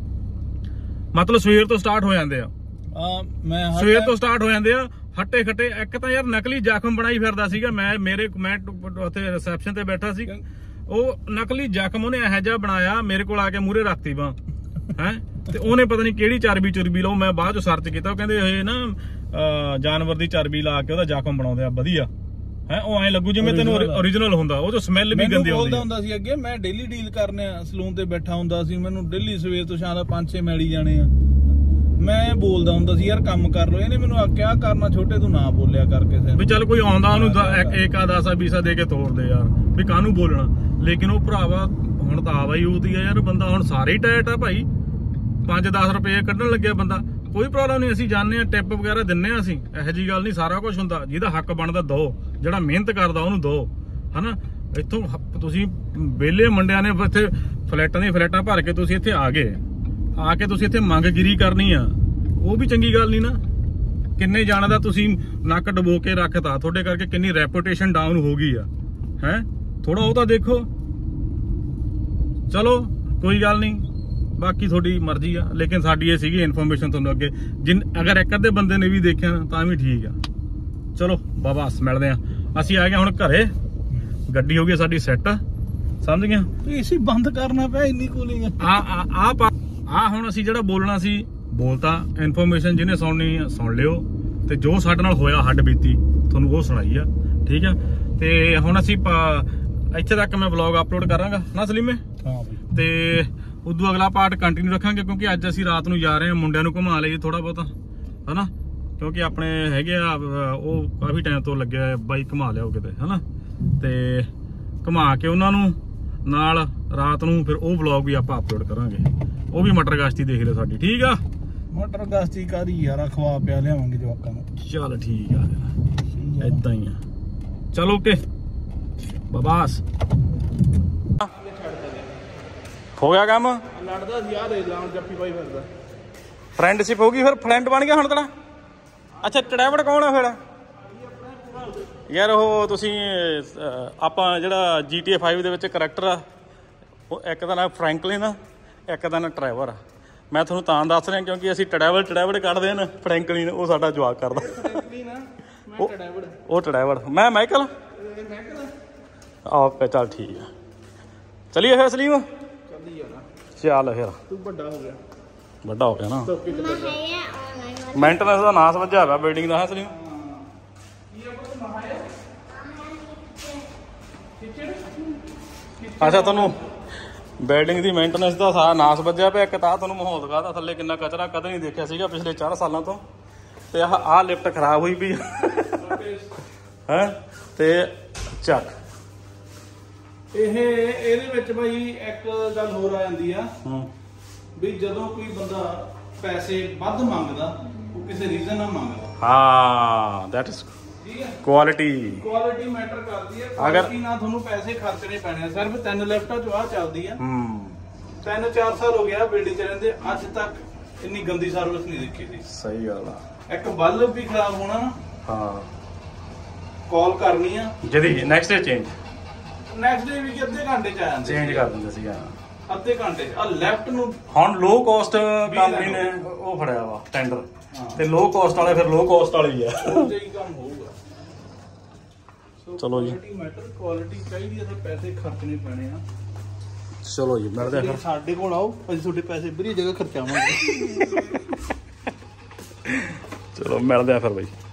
ਮਤਲਬ ਸਵੇਰ ਤੋਂ ਸਟਾਰਟ ਹੋ ਜਾਂਦੇ ਆ। ਆ ਮੈਂ ਸਵੇਰ ਤੋਂ ਸਟਾਰਟ ਹੋ ਜਾਂਦੇ ਆ ਹੱਟੇ ਖੱਟੇ। ਇੱਕ ਤਾਂ ਯਾਰ ਨਕਲੀ ਜ਼ਖਮ ਬਣਾਈ ਫਿਰਦਾ ਸੀਗਾ। ਮੈਂ ਮੇਰੇ ਮੈਂ ਉੱਥੇ ਰਿਸੈਪਸ਼ਨ ਤੇ ਬੈਠਾ ਸੀ, ਉਹ ਨਕਲੀ ਜ਼ਖਮ ਉਹਨੇ ਇਹੋ ਜਿਹਾ ਬਣਾਇਆ, ਮੇਰੇ ਕੋਲ ਆ ਕੇ ਮੂਹਰੇ ਰੱਖਤੀ ਬਾਂਹ ਹੈ, ਤੇ ਉਹਨੇ ਪਤਾ ਨਹੀਂ ਕਿਹੜੀ ਚਰਬੀ ਚੁਰਬੀ ਲਾਓ। ਮੈਂ ਬਾਅਦ ਚ ਸਰਚ ਕੀਤਾ, ਉਹ ਕਹਿੰਦੇ ਇਹ ਨਾ ਜਾਨਵਰ ਦੀ ਚਰਬੀ ਲਾ ਕੇ ਉਹਦਾ ਜ਼ਖਮ ਬਣਾਉਂਦੇ ਆ, ਵਧੀਆ ਹੈ। ਉਹ ਐਂ ਲੱਗੂ ਜਿਵੇਂ ਤੈਨੂੰ ਓਰੀਜਨਲ ਹੁੰਦਾ, ਉਹ ਚ ਸਮੈਲ ਵੀ ਗੰਦੀ ਆਉਂਦੀ ਹੁੰਦਾ ਸੀ। ਅੱਗੇ ਮੈਂ ਡੇਲੀ ਡੀਲ ਕਰਨੇ ਆ, ਸਲੂਨ ਤੇ ਬੈਠਾ ਹੁੰਦਾ ਸੀ, ਮੈਨੂੰ ਡੇਲੀ ਸਵੇਰ ਤੋਂ ਸ਼ਾਮ ਦਾ ਪੰਜ ਛੇ ਮੈਲੀ ਜਾਣੇ ਆ। ਮੈਂ ਬੋਲਦਾ ਹੁੰਦਾ ਸੀ ਯਾਰ ਕੰਮ ਕਰ ਲੋ, ਇਹਨੇ ਮੈਨੂੰ ਆਖਿਆ ਕਰਨਾ ਛੋਟੇ ਤੂੰ ਨਾ ਬੋਲਿਆ ਕਰ ਕਿਸੇ ਵੀ ਚੱਲ ਕੋਈ ਆਉਂਦਾ ਉਹਨੂੰ ਏਕਾ ਦਸਾ ਵੀਸਾ ਦੇ ਕੇ ਤੋੜਦੇ ਯਾਰ, ਵੀ ਕਾਹਨੂੰ ਬੋਲਣਾ। ਲੇਕਿਨ ਉਹ ਭਰਾਵਾ ਹੁਣ ਤਾਂ ਆਵਾ ਹੀ ਉਹਦੀ ਆ ਯਾਰ, ਬੰਦਾ ਹੁਣ ਸਾਰੇ ਹੀ ਟਾਇਟ ਆ ਭਾਈ। ਪੰਜ ਦਸ ਰੁਪਏ ਕੱਢਣ ਲੱਗਿਆ ਬੰਦਾ, ਕੋਈ ਪ੍ਰੋਬਲਮ ਨਹੀਂ, ਅਸੀਂ ਜਾਣਦੇ ਆ, ਟਿਪ ਵਗੈਰਾ ਦਿੰਨੇ ਆ ਅਸੀਂ, ਇਹੋ ਜਿਹੀ ਗੱਲ ਨਹੀਂ। ਸਾਰਾ ਕੁਝ ਹੁੰਦਾ, ਜਿਹਦਾ ਹੱਕ ਬਣਦਾ ਦੋ, ਜਿਹੜਾ ਮਿਹਨਤ ਕਰਦਾ ਉਹਨੂੰ ਦੋ, ਹਨਾ। ਇੱਥੋਂ ਤੁਸੀਂ ਵਿਹਲੇ ਮੁੰਡਿਆਂ ਨੇ ਇੱਥੇ ਫਲੈਟਾਂ ਦੀਆਂ ਫਲੈਟਾਂ ਭਰ ਕੇ ਤੁਸੀਂ ਇੱਥੇ ਆ ਗਏ, ਆ ਕੇ ਤੁਸੀਂ ਇੱਥੇ ਮੰਗਗਿਰੀ ਕਰਨੀ ਆ, ਉਹ ਵੀ ਚੰਗੀ ਗੱਲ ਨਹੀਂ ਨਾ। ਕਿੰਨੇ ਜਾਣੇ ਦਾ ਤੁਸੀਂ ਨੱਕ ਡਬੋ ਕੇ ਰੱਖਤਾ, ਤੁਹਾਡੇ ਕਰਕੇ ਕਿੰਨੀ ਰੈਪੂਟੇਸ਼ਨ ਡਾਊਨ ਹੋ ਗਈ ਆ, ਹੈ। ਥੋੜਾ ਉਹ ਤਾਂ ਦੇਖੋ। ਚਲੋ ਕੋਈ ਗੱਲ ਨਹੀਂ, ਬਾਕੀ ਤੁਹਾਡੀ ਮਰਜ਼ੀ ਆ। ਲੇਕਿਨ ਸਾਡੀ ਇਹ ਸੀਗੀ ਇਨਫੋਰਮੇਸ਼ਨ ਤੁਹਾਨੂੰ ਅੱਗੇ, ਜਿਨ ਅਗਰ ਇੱਕ ਅੱਧੇ ਬੰਦੇ ਨੇ ਵੀ ਦੇਖਿਆ ਤਾਂ ਵੀ ਠੀਕ ਆ। ਚਲੋ ਬਾਬਾ ਮਿਲਦੇ ਆ। ਅਸੀਂ ਆ ਗਏ ਹੁਣ ਘਰੇ, ਗੱਡੀ ਹੋ ਗਈ ਸਾਡੀ ਸੈੱਟ, ਸਮਝ ਗਿਆ। ਏਸੀ ਬੰਦ ਕਰਨਾ ਪਿਆ, ਇੰਨੀ ਕੂਲਿੰਗ ਆ ਆ ਆ ਹੁਣ ਅਸੀਂ ਜਿਹੜਾ ਬੋਲਣਾ ਸੀ ਬੋਲਤਾ। ਇਨਫੋਰਮੇਸ਼ਨ ਜਿਹਨੇ ਸੁਣਨੀ ਸੁਣ ਲਿਓ, ਤੇ ਜੋ ਸਾਡੇ ਨਾਲ ਹੋਇਆ ਹੱਡ ਬੀਤੀ ਤੁਹਾਨੂੰ ਉਹ ਸੁਣਾਈ ਆ, ਠੀਕ ਆ। ਤੇ ਹੁਣ ਅਸੀਂ ਇੱਥੇ ਤੱਕ ਮੈਂ ਵਲੌਗ ਅਪਲੋਡ ਕਰਾਂਗਾ ਨਾ ਸਲੀਮੇ, ਤੇ ਉਦੋਂ ਅਗਲਾ ਪਾਰਟ ਕੰਟੀਨਿਊ ਰੱਖਾਂਗੇ, ਕਿਉਂਕਿ ਅੱਜ ਅਸੀਂ ਰਾਤ ਨੂੰ ਜਾ ਰਹੇ ਹਾਂ, ਮੁੰਡਿਆਂ ਨੂੰ ਘੁਮਾ ਲਈਏ ਥੋੜਾ ਬਹੁਤਾ, ਹਨਾ। ਕਿਉਂਕਿ ਆਪਣੇ ਹੈਗੇ ਆ, ਉਹ ਕਾਫੀ ਟਾਈਮ ਤੋਂ ਲੱਗਿਆ ਬਾਈ, ਘੁਮਾ ਲਿਆਓ ਕਿਤੇ, ਹਨਾ। ਤੇ ਘੁਮਾ ਕੇ ਉਹਨਾਂ ਨੂੰ ਨਾਲ ਰਾਤ ਨੂੰ ਫਿਰ ਉਹ ਵਲੌਗ ਵੀ ਆਪਾਂ ਅਪਲੋਡ ਕਰਾਂਗੇ। ਉਹ ਵੀ ਮਟਰ ਗਸ਼ਤੀ ਦੇਖ ਲਿਓ ਸਾਡੀ, ਠੀਕ ਆ। ਮਟਰ ਗਸ਼ਤੀ ਕਾਦੀ ਯਾਰ, ਖਵਾ ਪਿਆ ਲਿਆਵਾਂਗੇ ਜਵਾਕਾਂ ਨੂੰ। ਚੱਲ ਠੀਕ ਆ, ਏਦਾਂ ਹੀ ਆ। ਚਲੋ ਓਕੇ ਬਾਬਾਸ, ਹੋ ਗਿਆ ਕੰਮ। ਲੜਦਾ ਸੀ ਯਾਰ, ਲਾਉਣ ਜੱਫੀ ਪਾਈ ਫਿਰਦਾ। ਫਰੈਂਡਸ਼ਿਪ ਹੋ ਗਈ, ਫਿਰ ਫਰੈਂਡ ਬਣ ਗਿਆ ਹੁਣ ਤੇਰਾ। ਅੱਛਾ ਟਰੈਵਡ ਕੌਣ ਆ ਫਿਰ ਯਾਰ? ਉਹ ਤੁਸੀਂ ਆਪਾਂ ਜਿਹੜਾ ਜੀ ਟੀ ਏ ਫਾਈਵ ਦੇ ਵਿੱਚ ਕਰੈਕਟਰ ਆ, ਉਹ ਇੱਕ ਦਾ ਨਾਮ ਫਰੈਂਕਲਿਨ ਆ, ਇੱਕ ਦਾ ਨਾਮ ਟਰੈਵਰ ਆ। ਮੈਂ ਤੁਹਾਨੂੰ ਤਾਂ ਦੱਸ ਰਿਹਾ ਕਿਉਂਕਿ ਅਸੀਂ ਟਰੈਵਲ ਟਰੈਵਡ ਕੱਢਦੇ ਨਾ, ਫਰੈਂਕਲਿਨ ਉਹ ਸਾਡਾ ਜਵਾਕ ਕਰਦਾ। ਉਹ ਟਰੈਵਡ, ਮੈਂ ਮਾਈਕਲ। ਓਕੇ ਚੱਲ ਠੀਕ ਆ, ਚਲੀਏ ਫਿਰ ਸਲੀਮ। ਚੱਲ ਫਿਰ, ਤੂੰ ਵੱਡਾ ਹੋ ਗਿਆ, ਵੱਡਾ ਹੋ ਗਿਆ ਨਾ। ਮੇਨਟੇਨੈਂਸ ਦਾ ਨਾਸ ਵੱਜਿਆ ਹੋਇਆ ਬਿਲਡਿੰਗ ਦਾ, ਹੈ ਸਲੀਮ। ਅੱਛਾ ਤੁਹਾਨੂੰ ਬਿਲਡਿੰਗ ਦੀ ਮੇਨਟੇਨੈਂਸ ਦਾ ਸਾਰਾ ਨਾਸ ਵੱਜਿਆ ਪਿਆ। ਇੱਕ ਤਾਂ ਤੁਹਾਨੂੰ ਮਾਹੌਲ ਦਿਖਾਦਾ, ਥੱਲੇ ਕਿੰਨਾ ਕਚਰਾ ਕਦੇ ਨਹੀਂ ਦੇਖਿਆ ਸੀਗਾ ਪਿਛਲੇ ਚਾਰ ਸਾਲਾਂ ਤੋਂ। ਤੇ ਆਹ ਆਹ ਲਿਫਟ ਖਰਾਬ ਹੋਈ ਪਈ ਹੈ, ਤੇ ਚੱਕ ਇਹ ਇਹਦੇ ਵਿੱਚ ਬਾਈ ਇੱਕ ਗੱਲ ਹੋਰ ਆ ਜਾਂਦੀ ਆ ਹੂੰ ਵੀ ਜਦੋਂ ਕੋਈ ਬੰਦਾ ਪੈਸੇ ਵੱਧ ਮੰਗਦਾ ਉਹ ਕਿਸੇ ਰੀਜ਼ਨ ਨਾਲ ਮੰਗਦਾ। ਹਾਂ ਦੈਟ ਇਜ਼ ਠੀਕ ਹੈ, ਕੁਆਲਿਟੀ। ਕੁਆਲਿਟੀ ਮੈਟਰ ਕਰਦੀ ਹੈ। ਅਗਰ- ਕੁਆਲਿਟੀ ਨਾਲ ਤੁਹਾਨੂੰ ਪੈਸੇ ਖਰਚਣੇ ਪੈਣੇ ਆ। ਸਿਰਫ ਤਿੰਨ ਲੈਫਟਾਂ ਚ ਆਹ ਚੱਲਦੀ ਆ। ਹੂੰ ਤਿੰਨ ਚਾਰ ਸਾਲ ਹੋ ਗਿਆ ਬਿਲਡਿੰਗ ਚ ਰਹਿੰਦੇ, ਅੱਜ ਤੱਕ ਇੰਨੀ ਗੰਦੀ ਸਰਵਿਸ ਨਹੀਂ ਦੇਖੀ ਸੀ। ਸਹੀ ਗੱਲ ਆ। ਇੱਕ ਬਲਬ ਵੀ ਖਰਾਬ ਹੋਣਾ ਨਾ, ਹਾਂ ਕਾਲ ਕਰਨੀ ਆ, ਜਦੀ next day change next day ਵੀ ਅੱਧੇ ਘੰਟੇ ਚ ਆ ਜਾਂਦੇ ਚੇਂਜ ਸੀ। ਕਰ ਦਿੰਦੇ ਸੀਗਾ। ਅੱਧੇ ਘੰਟੇ ਚ। ਆ ਲੈਫਟ ਨੂੰ ਹੁਣ ਲੋ ਕਾਸਟ ਕੰਪਨੀ ਨੇ ਉਹ ਫੜਿਆ ਵਾ ਟੈਂਡਰ, ਤੇ ਲੋ ਕਾਸਟ ਵਾਲੇ ਫਿਰ ਲੋ ਕਾਸਟ ਵਾਲੇ ਹੀ ਆ। ਉਹ ਜਿਹੀ ਕੰਮ ਹੋਊਗਾ। ਚਲੋ ਜੀ। ਕੁਆਲਿਟੀ ਮੈਟਰ, ਕੁਆਲਿਟੀ ਚਾਹੀਦੀ ਹੈ ਤੇ ਪੈਸੇ ਖਰਚਣੇ ਪੈਣੇ ਆ। ਚਲੋ ਜੀ ਮਿਲਦੇ ਆ ਫਿਰ। ਸਾਡੇ ਕੋਲ ਆਓ, ਅਸੀਂ ਤੁਹਾਡੇ ਪੈਸੇ ਵਧੀਆ ਜਗ੍ਹਾ ਖਰਚਾਵਾਂਗੇ। ਚਲੋ ਮਿਲਦੇ ਆ ਫਿਰ ਬਾਈ।